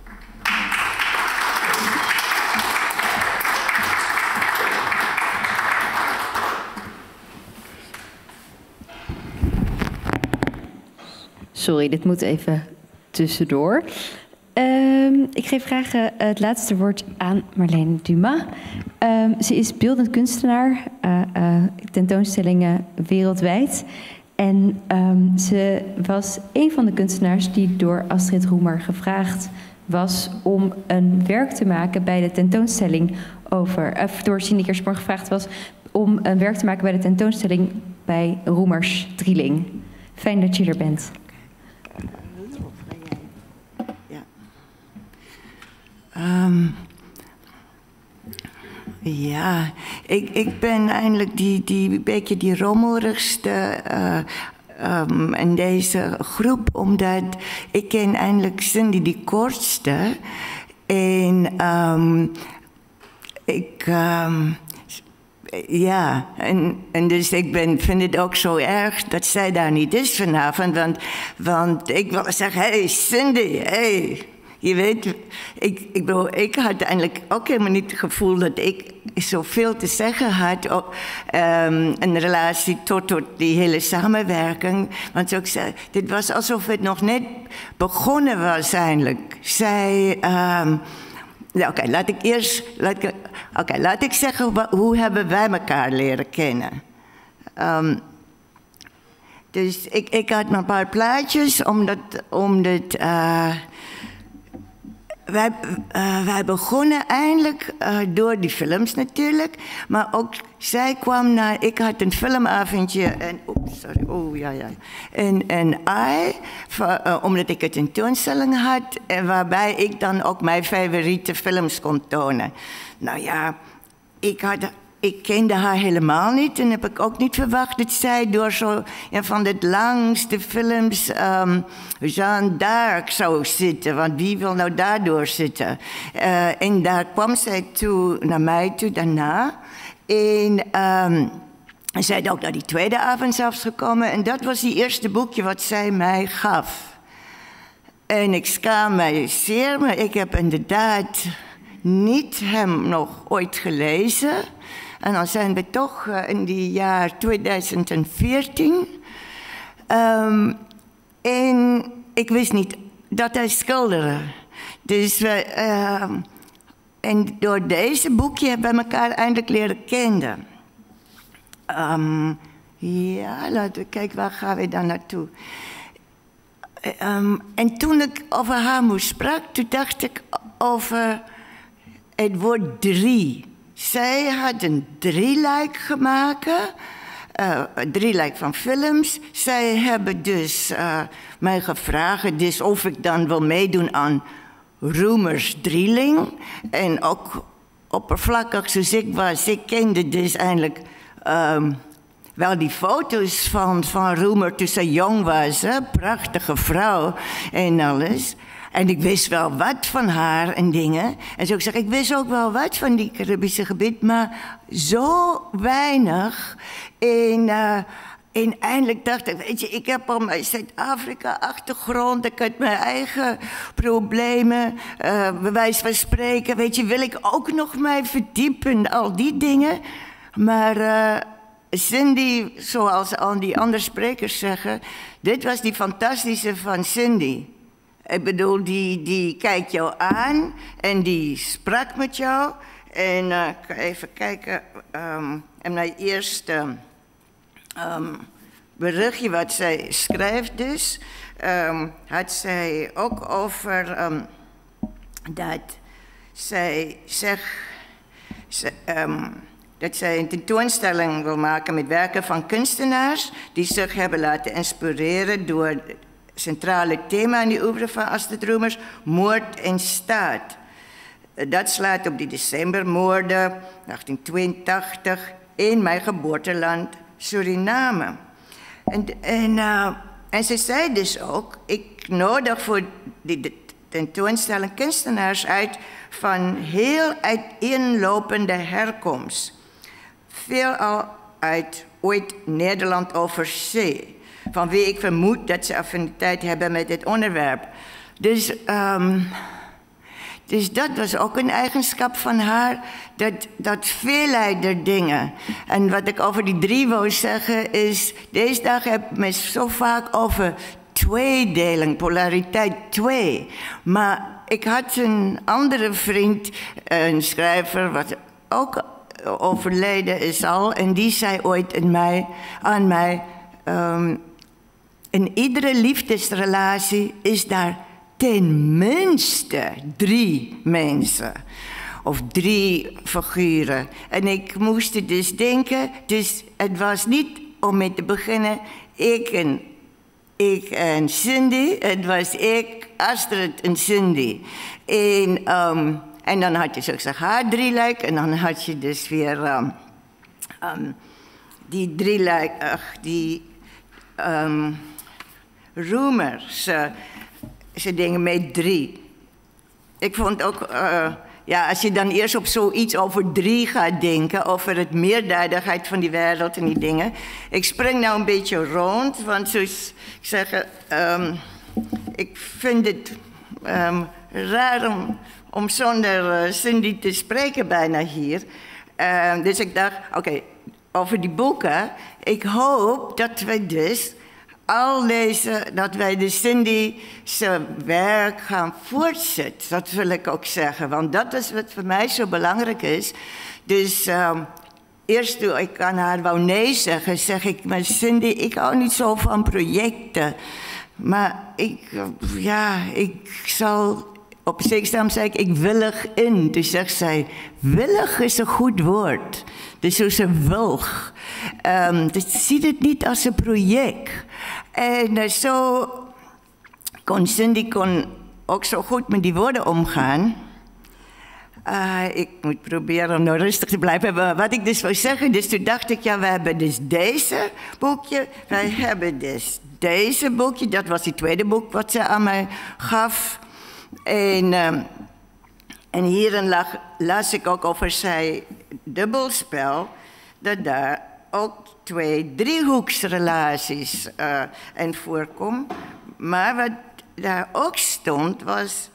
Sorry, dit moet even tussendoor. Ik geef graag het laatste woord aan Marlene Dumas. Ze is beeldend kunstenaar, tentoonstellingen wereldwijd. En ze was een van de kunstenaars die door Astrid Roemer gevraagd was om een werk te maken bij de tentoonstelling door Cindy Kersborn gevraagd was om een werk te maken bij de tentoonstelling bij Roemers Drieling. Fijn dat je er bent. Ja, ik ben eigenlijk die beetje die rommeligste in deze groep, omdat ik ken eigenlijk Cindy die kortste. En ja, en dus ik vind het ook zo erg dat zij daar niet is vanavond, want ik wil zeggen, hey Cindy, hey. Je weet, ik had eigenlijk ook helemaal niet het gevoel dat ik zoveel te zeggen had in relatie tot die hele samenwerking. Want zoals ik zei, dit was alsof het nog net begonnen was eigenlijk. Zij, laat ik zeggen, hoe hebben wij elkaar leren kennen? Dus ik had een paar plaatjes, omdat wij begonnen eindelijk door die films natuurlijk, maar ook zij kwam naar, ik had een filmavondje en, omdat ik een tentoonstelling had, en waarbij ik dan ook mijn favoriete films kon tonen. Nou ja, ik kende haar helemaal niet en heb ik ook niet verwacht dat zij door zo van de langste films Jeanne d'Arc zou zitten. Want wie wil nou daardoor zitten? En daar kwam zij naar mij toe daarna. En zij is ook naar die tweede avond zelfs gekomen. En dat was die eerste boekje wat zij mij gaf. En ik schaam mij zeer, maar ik heb inderdaad niet hem nog ooit gelezen. En dan zijn we toch in die jaar 2014. En ik wist niet dat hij schilderde. Dus en door deze boekje hebben we elkaar eindelijk leren kennen. Ja, laten we kijken, waar gaan we dan naartoe? En toen ik over haar moest sprak, toen dacht ik over het woord 3. Zij had een drieluik gemaakt, een drieluik van films. Zij hebben dus mij gevraagd dus of ik dan wil meedoen aan Roemers Drieling. En ook oppervlakkig zoals ik was, ik kende dus eigenlijk wel die foto's van Roemer toen ze jong was. Hè? Prachtige vrouw en alles. En ik wist wel wat van haar en dingen. En zo ik zeg, ik wist ook wel wat van die Caribische gebied, maar zo weinig. En eindelijk dacht ik, weet je, ik heb al mijn Zuid-Afrika-achtergrond, ik had mijn eigen problemen, bij wijze van spreken, weet je, wil ik ook nog mij verdiepen, al die dingen. Maar Cindy, zoals al die andere sprekers zeggen, dit was die fantastische van Cindy. Ik bedoel, die kijkt jou aan en die sprak met jou. En even kijken, en mijn eerste berichtje wat zij schrijft dus, had zij ook over dat zij zegt dat zij een tentoonstelling wil maken met werken van kunstenaars die zich hebben laten inspireren door het centrale thema in die oeuvre van Astrid Roemers, moord en staat. Dat slaat op die decembermoorden 1882 in mijn geboorteland Suriname. En ze zei dus ook, ik nodig voor die tentoonstelling kunstenaars uit van heel uiteenlopende herkomst. Veelal uit ooit Nederland over zee. Van wie ik vermoed dat ze affiniteit hebben met dit onderwerp. Dus dat was ook een eigenschap van haar, dat veelheid dingen. En wat ik over die 3 wou zeggen is, deze dagen heb ik me zo vaak over tweedeling, polariteit 2. Maar ik had een andere vriend, een schrijver, wat ook overleden is al, en die zei ooit aan mij, in iedere liefdesrelatie is daar tenminste 3 mensen. Of 3 figuren. En ik moest dus denken, dus het was niet om mee te beginnen, ik en Cindy, het was ik, Astrid en Cindy. En dan had je zo gezegd haar drieluik en dan had je dus weer die drieluik, Roemer, ze dingen met 3. Ik vond ook, ja, als je dan eerst op zoiets over 3 gaat denken, over het meerduidigheid van die wereld en die dingen. Ik spring nou een beetje rond, want zoals ik zeg, ik vind het raar om zonder Cindy te spreken bijna hier. Dus ik dacht, oké, over die boeken. Ik hoop dat wij dus al deze, dat wij de Cindy zijn werk gaan voortzetten. Dat wil ik ook zeggen, want dat is wat voor mij zo belangrijk is. Dus eerst toen ik aan haar wou nee zeggen, zeg ik, maar Cindy, ik hou niet zo van projecten. Maar ik zal, op zekere zei ik willig in. Dus zegt zij, willig is een goed woord. Dus zo ze wilg. Dus ziet het niet als een project. En zo kon Cindy ook zo goed met die woorden omgaan. Ik moet proberen om nou rustig te blijven. Maar wat ik dus wil zeggen, dus toen dacht ik, ja, we hebben dus deze boekje. Wij hebben dus deze boekje. Dat was die tweede boek wat ze aan mij gaf. En hierin las ik ook over zijn dubbelspel. Dat daar ook 2 driehoeksrelaties in voorkomen. Maar wat daar ook stond was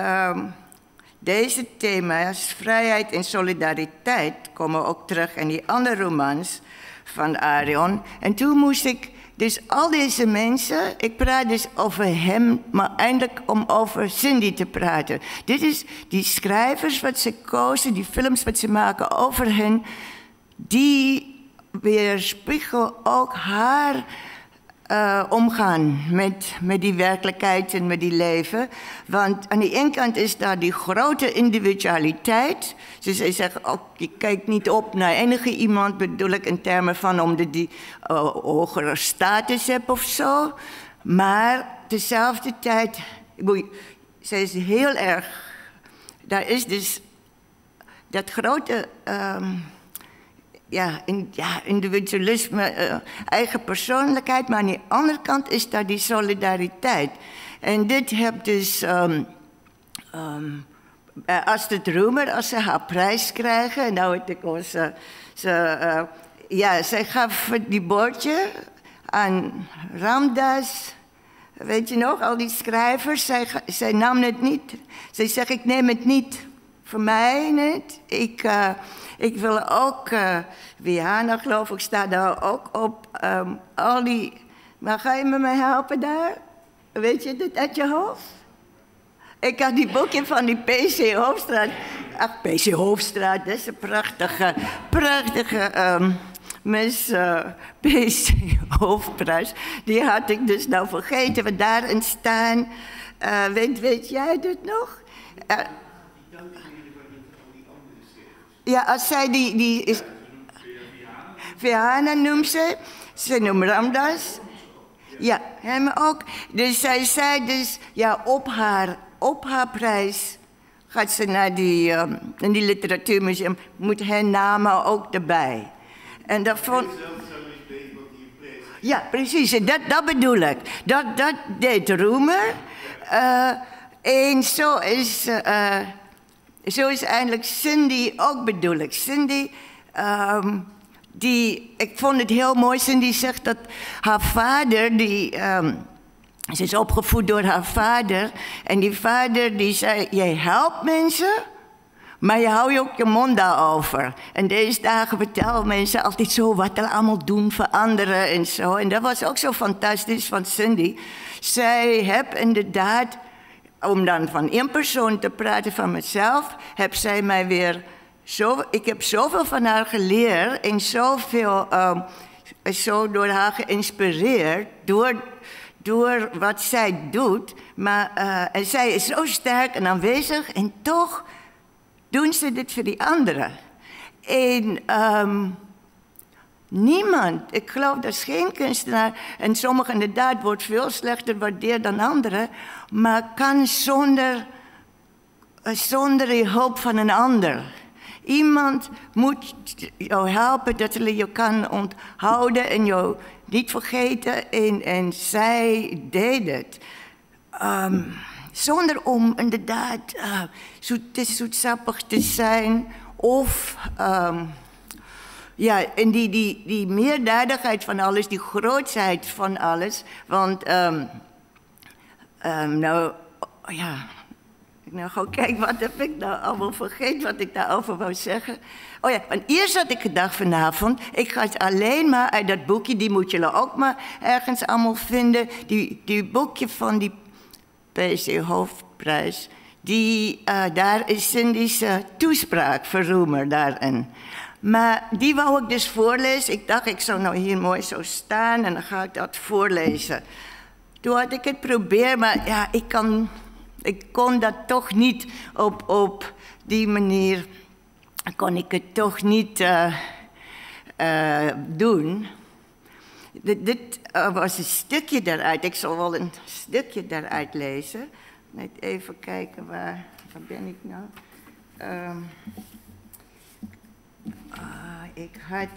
deze thema's, vrijheid en solidariteit, komen ook terug in die andere romans van Arion. En toen moest ik dus al deze mensen, ik praat dus over hem, maar eindelijk om over Cindy te praten. Dit is die schrijvers wat ze kozen, die films wat ze maken over hen, die weerspiegelen ook haar omgaan met die werkelijkheid en met die leven. Want aan de ene kant is daar die grote individualiteit. Dus zij zeggen ook, je kijkt niet op naar enige iemand, bedoel ik in termen van omdat die hogere status hebt of zo. Maar tezelfde tijd, zij is heel erg, daar is dus dat grote individualisme, eigen persoonlijkheid, maar aan de andere kant is daar die solidariteit. En dit heb dus Astrid Roemer, als ze haar prijs krijgen, en nou weet ik wel, zij gaf die bordje aan Ramdas, weet je nog, al die schrijvers, zij nam het niet. Zij zegt, ik neem het niet, voor mij niet. Ik wil ook, Viana geloof ik, staat daar ook op, al die, maar ga je me helpen daar? Weet je dit uit je hoofd? Ik had die boekje van die P.C. Hoofdstraat. Ach, P.C. Hoofdstraat, dat is een prachtige Miss P.C. Hoofdprijs. Die had ik dus nou vergeten, wat daarin staan. Weet jij dit nog? Ja, als zij die is... Viana noemt ze. Ze noemt Ramdas. Ja, hem ook. Dus zij zei dus, ja, op haar prijs gaat ze naar die literatuurmuseum, moet haar namen ook erbij. En dat vond... Ja, precies, dat bedoel ik. Dat deed Roemer. En zo is eigenlijk Cindy ook bedoel ik. Cindy, ik vond het heel mooi, Cindy zegt dat haar vader, ze is opgevoed door haar vader. En die vader die zei, jij helpt mensen, maar je houdt je ook je mond daarover. En deze dagen vertellen mensen altijd zo wat ze allemaal doen voor anderen en zo. En dat was ook zo fantastisch van Cindy. Zij heeft inderdaad, om dan van één persoon te praten van mezelf, heb zij mij weer ik heb zoveel van haar geleerd en zoveel zo door haar geïnspireerd, door wat zij doet. Maar en zij is zo sterk en aanwezig en toch doen ze dit voor die anderen. En niemand, ik geloof dat is geen kunstenaar, en sommigen inderdaad wordt veel slechter gewaardeerd dan anderen, maar kan zonder de hulp van een ander. Iemand moet jou helpen dat je je kan onthouden en jou niet vergeten. En zij deed het. Zonder om inderdaad te zoetsappig te zijn. Of ja, en die meerderheid van alles, die grootsheid van alles. Want nou, ja... Nou, gewoon kijk, wat heb ik nou allemaal vergeten wat ik daarover wou zeggen. Oh ja, want eerst had ik gedacht vanavond, ik ga het alleen maar uit dat boekje, die moet jullie ook maar ergens allemaal vinden. Die boekje van die PC Hoofdprijs, daar is Cindy's toespraak voor Roemer daarin. Maar die wou ik dus voorlezen. Ik dacht, ik zou nou hier mooi zo staan en dan ga ik dat voorlezen. Toen had ik het proberen, maar ja, ik kon dat toch niet op die manier, kon ik het toch niet doen. Dit was een stukje daaruit, ik zal wel een stukje daaruit lezen. Net even kijken, waar ben ik nou? Ik had...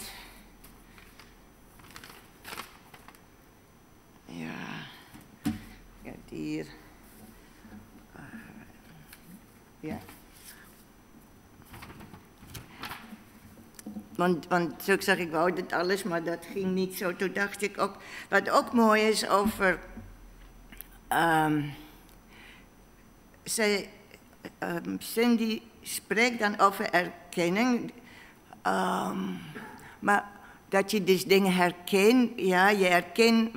Ja, hier... Ja. Want zo zeg ik, wou dit alles, maar dat ging niet zo. Toen dacht ik ook, wat ook mooi is over... Cindy spreekt dan over erkenning. Maar dat je dus dingen herkent, ja, je herkent...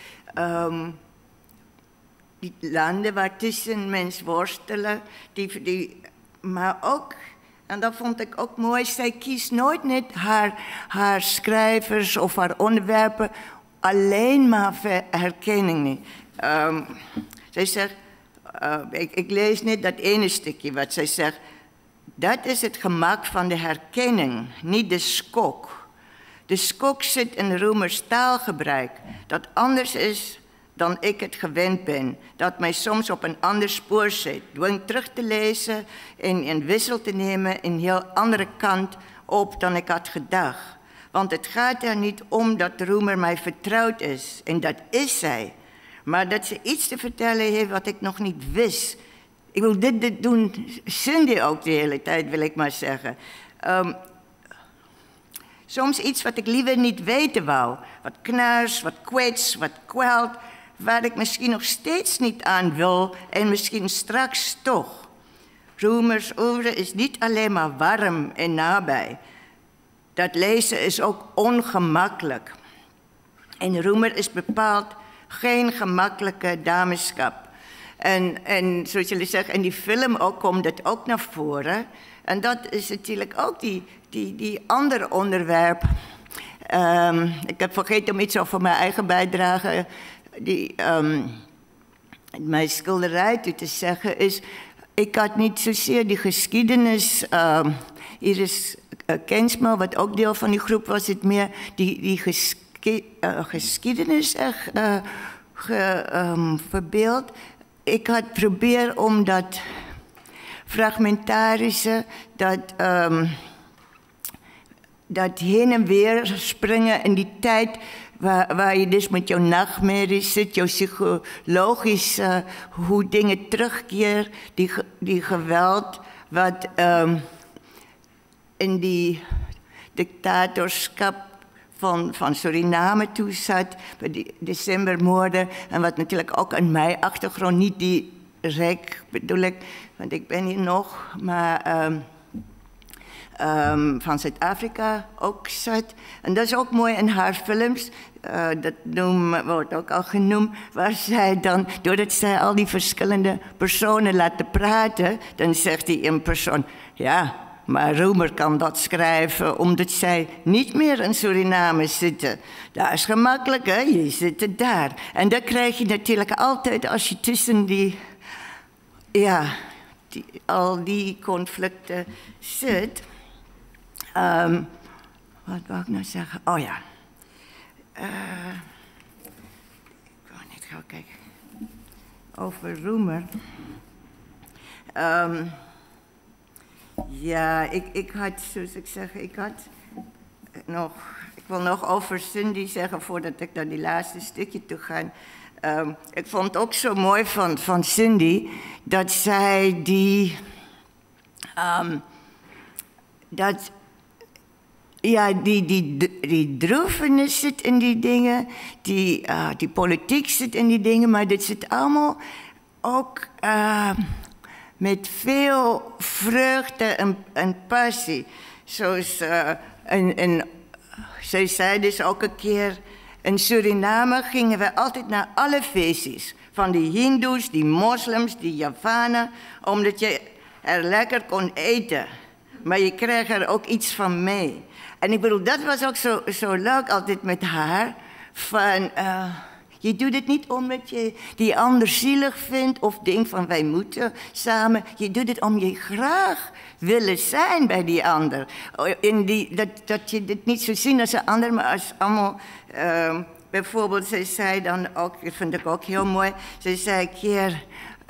die landen waartussen mensen worstelen, maar ook, en dat vond ik ook mooi, zij kiest nooit net haar schrijvers of haar onderwerpen alleen maar voor herkenning. Zij zegt, ik lees net dat ene stukje wat zij zegt, dat is het gemak van de herkenning, niet de skok. De skok zit in Roemers taalgebruik, dat anders is dan ik het gewend ben, dat mij soms op een ander spoor zet, dwingt terug te lezen en een wissel te nemen een heel andere kant op dan ik had gedacht. Want het gaat er niet om dat Roemer mij vertrouwd is, en dat is zij, maar dat ze iets te vertellen heeft wat ik nog niet wist. Ik wil dit doen, Cindy ook de hele tijd, wil ik maar zeggen. Soms iets wat ik liever niet weten wou, wat knars, wat kwets, wat kwelt, waar ik misschien nog steeds niet aan wil en misschien straks toch. Roemers oeuvre is niet alleen maar warm en nabij. Dat lezen is ook ongemakkelijk. En Roemer is bepaald geen gemakkelijke dameskap. En zoals jullie zeggen, in die film ook, komt dat ook naar voren. En dat is natuurlijk ook die andere onderwerp. Ik heb vergeten om iets over mijn eigen bijdrage, mijn schilderij toe te zeggen, is, ik had niet zozeer die geschiedenis, Iris Kensma, wat ook deel van die groep was, het meer die geschiedenis echt verbeeld. Ik had probeerd om dat fragmentarische, dat heen en weer springen in die tijd waar je dus met jouw nachtmerries zit, jouw psychologisch, hoe dingen terugkeren, die geweld, wat in die dictatorschap van Suriname toe zat, bij die decembermoorden, en wat natuurlijk ook aan mijn achtergrond, niet die rijk bedoel ik, want ik ben hier nog, maar van Zuid-Afrika ook zat. En dat is ook mooi in haar films, dat wordt ook al genoemd, waar zij dan, doordat zij al die verschillende personen laten praten, dan zegt die een persoon, ja, maar Roemer kan dat schrijven omdat zij niet meer in Suriname zitten. Dat is gemakkelijk, hè? Je zit daar. En dat krijg je natuurlijk altijd als je tussen die... Ja, al die conflicten zit. Wat wou ik nou zeggen? Oh ja. Ik wou net gaan kijken. Over Roemer. Ja, ik had, zoals ik zeg, ik wil nog over Cindy zeggen voordat ik naar die laatste stukje toe ga. Ik vond het ook zo mooi van Cindy dat zij die droefenis zit in die dingen, die politiek zit in die dingen, maar dit zit allemaal ook met veel vreugde en passie. Zoals zij zei dus ook een keer, in Suriname gingen we altijd naar alle feestjes. Van die Hindoes, die moslims, die Javanen, omdat je er lekker kon eten. Maar je kreeg er ook iets van mee. En ik bedoel, dat was ook zo leuk altijd met haar. Van, je doet het niet omdat je die ander zielig vindt of denkt van wij moeten samen. Je doet het om je graag willen zijn bij die ander. Dat je dit niet zo ziet als een ander, maar als allemaal... bijvoorbeeld, zij zei dan ook, dat vind ik ook heel mooi. Zij zei een keer,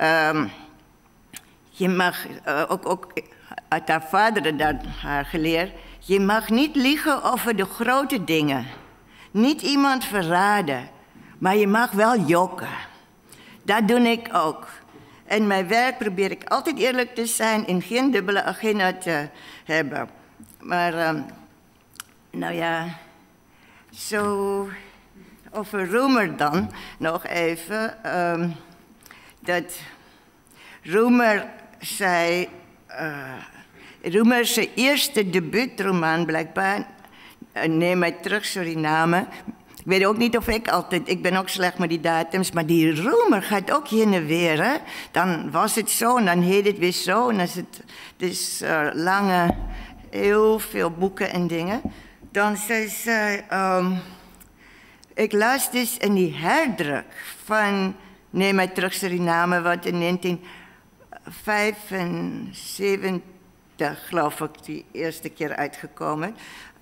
je mag, ook uit haar vader dat haar geleerd, je mag niet liegen over de grote dingen. Niet iemand verraden, maar je mag wel jokken. Dat doe ik ook. In mijn werk probeer ik altijd eerlijk te zijn en geen dubbele agenda te hebben. Maar, nou ja, zo over Roemer dan nog even. Dat Roemer zei, Roemer zijn eerste debuutroman blijkbaar, Neem mij terug Suriname. Ik weet ook niet of ik ben ook slecht met die datums, maar die Roemer gaat ook heen en weer. Hè? Dan was het zo en dan heet het weer zo. En dan is het dus lange, heel veel boeken en dingen. Dan zei zij, ik las dus in die herdruk van Neem mij terug Suriname, wat in 1975, geloof ik, die eerste keer uitgekomen.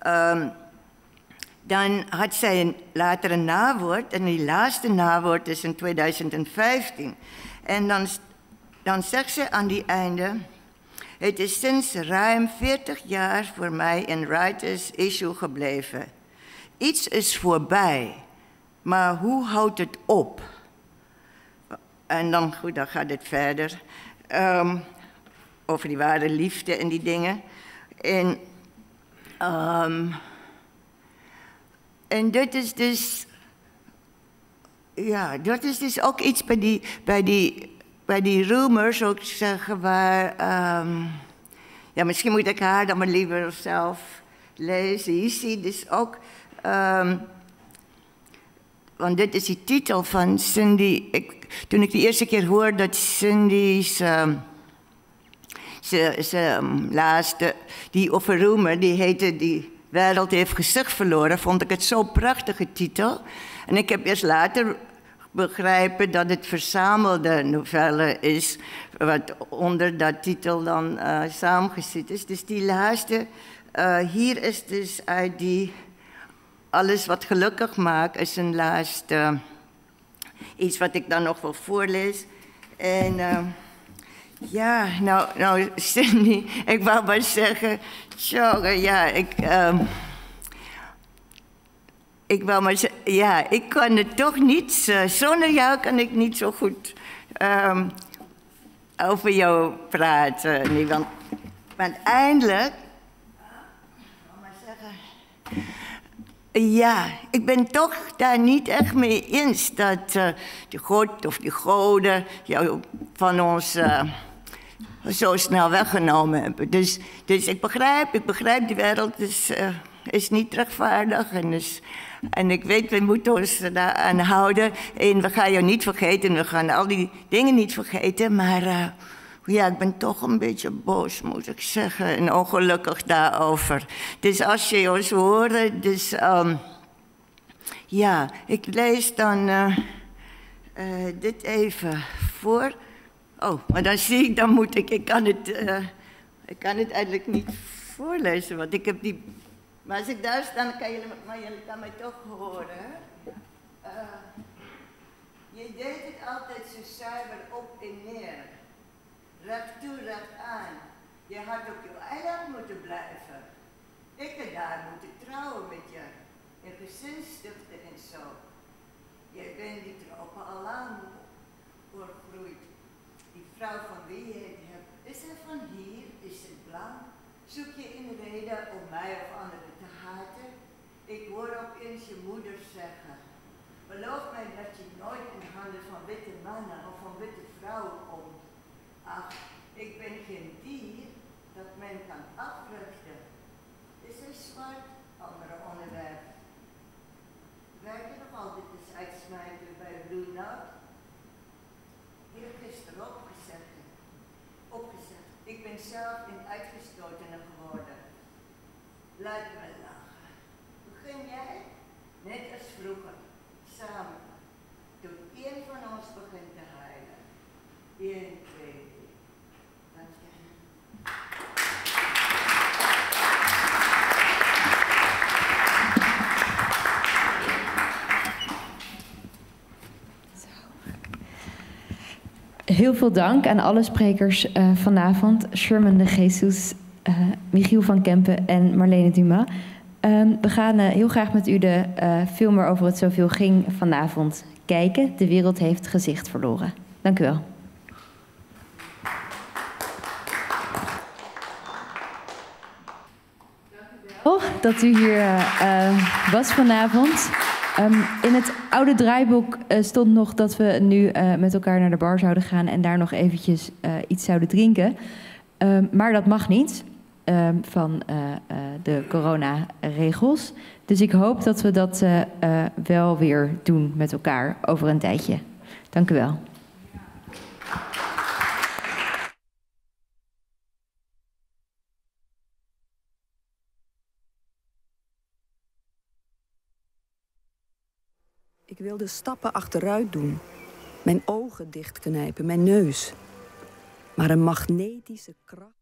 Dan had zij later een nawoord en die laatste nawoord is in 2015. En dan zegt ze aan die einde, het is sinds ruim 40 jaar voor mij een writers issue gebleven. Iets is voorbij, maar hoe houdt het op? En dan, goed, dan gaat het verder. Over die ware liefde en die dingen. En dat is dus... Ja, dat is dus ook iets bij die Roemer, zou ik zeggen, waar... ja, misschien moet ik haar dan maar liever zelf lezen. Je ziet dus ook... want dit is die titel van Cindy. Toen ik de eerste keer hoorde dat Cindy's laatste, die over Roemer, die heette Die wereld heeft gezicht verloren, vond ik het zo'n prachtige titel. En ik heb eerst later begrijpen dat het verzamelde novelle is, wat onder dat titel dan samengezet is. Dus die laatste, hier is dus uit die... Alles wat gelukkig maakt is een laatste iets wat ik dan nog wil voorlezen. En ja, nou Cindy, ik wou maar zeggen, sorry, ja, ik wou maar zeggen, ja, ik kan het toch niet, zonder jou kan ik niet zo goed over jou praten. Nee, want eindelijk, ja, ik ben toch daar niet echt mee eens dat de God of die goden jou van ons zo snel weggenomen hebben. Dus ik begrijp, die wereld is niet rechtvaardig. En ik weet, we moeten ons daaraan houden. En we gaan jou niet vergeten, we gaan al die dingen niet vergeten. Maar Ja, ik ben toch een beetje boos, moet ik zeggen. En ongelukkig daarover. Dus als je ons hoort, dus... ja, ik lees dan dit even voor. Oh, maar dan zie ik, dan moet ik kan het eigenlijk niet voorlezen, want ik heb die... Maar als ik daar sta, dan kan jullie mij toch horen. Je deed het altijd zo zuiver op en neer. Recht toe, recht aan. Je had op je eiland moeten blijven. Ik had daar moeten trouwen met je. Een gezin stichten en zo. Jij bent die tropen al lang voorgroeid. Die vrouw van wie je het hebt, is ze van hier, is ze blank? Zoek je een reden om mij of anderen te haten? Ik hoor opeens je moeder zeggen. Beloof mij dat je nooit in handen van witte mannen of van witte vrouwen komt. Ach, ik ben geen dier dat men kan afruchten. Is er zwart? Andere onderwerp. Werk je nog altijd eens uitsmijter bij Blue Note? Hier gisteren opgezet. Ik ben zelf een uitgestotene geworden. Laat me lachen. Begin jij? Net als vroeger. Samen. Tot één van ons begint te huilen. 1, 2, 3. Dank je. Heel veel dank aan alle sprekers vanavond. Sherman de Jesus, Michiel van Kempen en Marlene Dumas. We gaan heel graag met u de film waarover het zoveel ging vanavond kijken. De wereld heeft gezicht verloren. Dank u wel. Dat u hier was vanavond. In het oude draaiboek stond nog dat we nu met elkaar naar de bar zouden gaan en daar nog eventjes iets zouden drinken. Maar dat mag niet van de coronaregels. Dus ik hoop dat we dat wel weer doen met elkaar over een tijdje. Dank u wel. Ik wilde stappen achteruit doen. Mijn ogen dichtknijpen, mijn neus. Maar een magnetische kracht...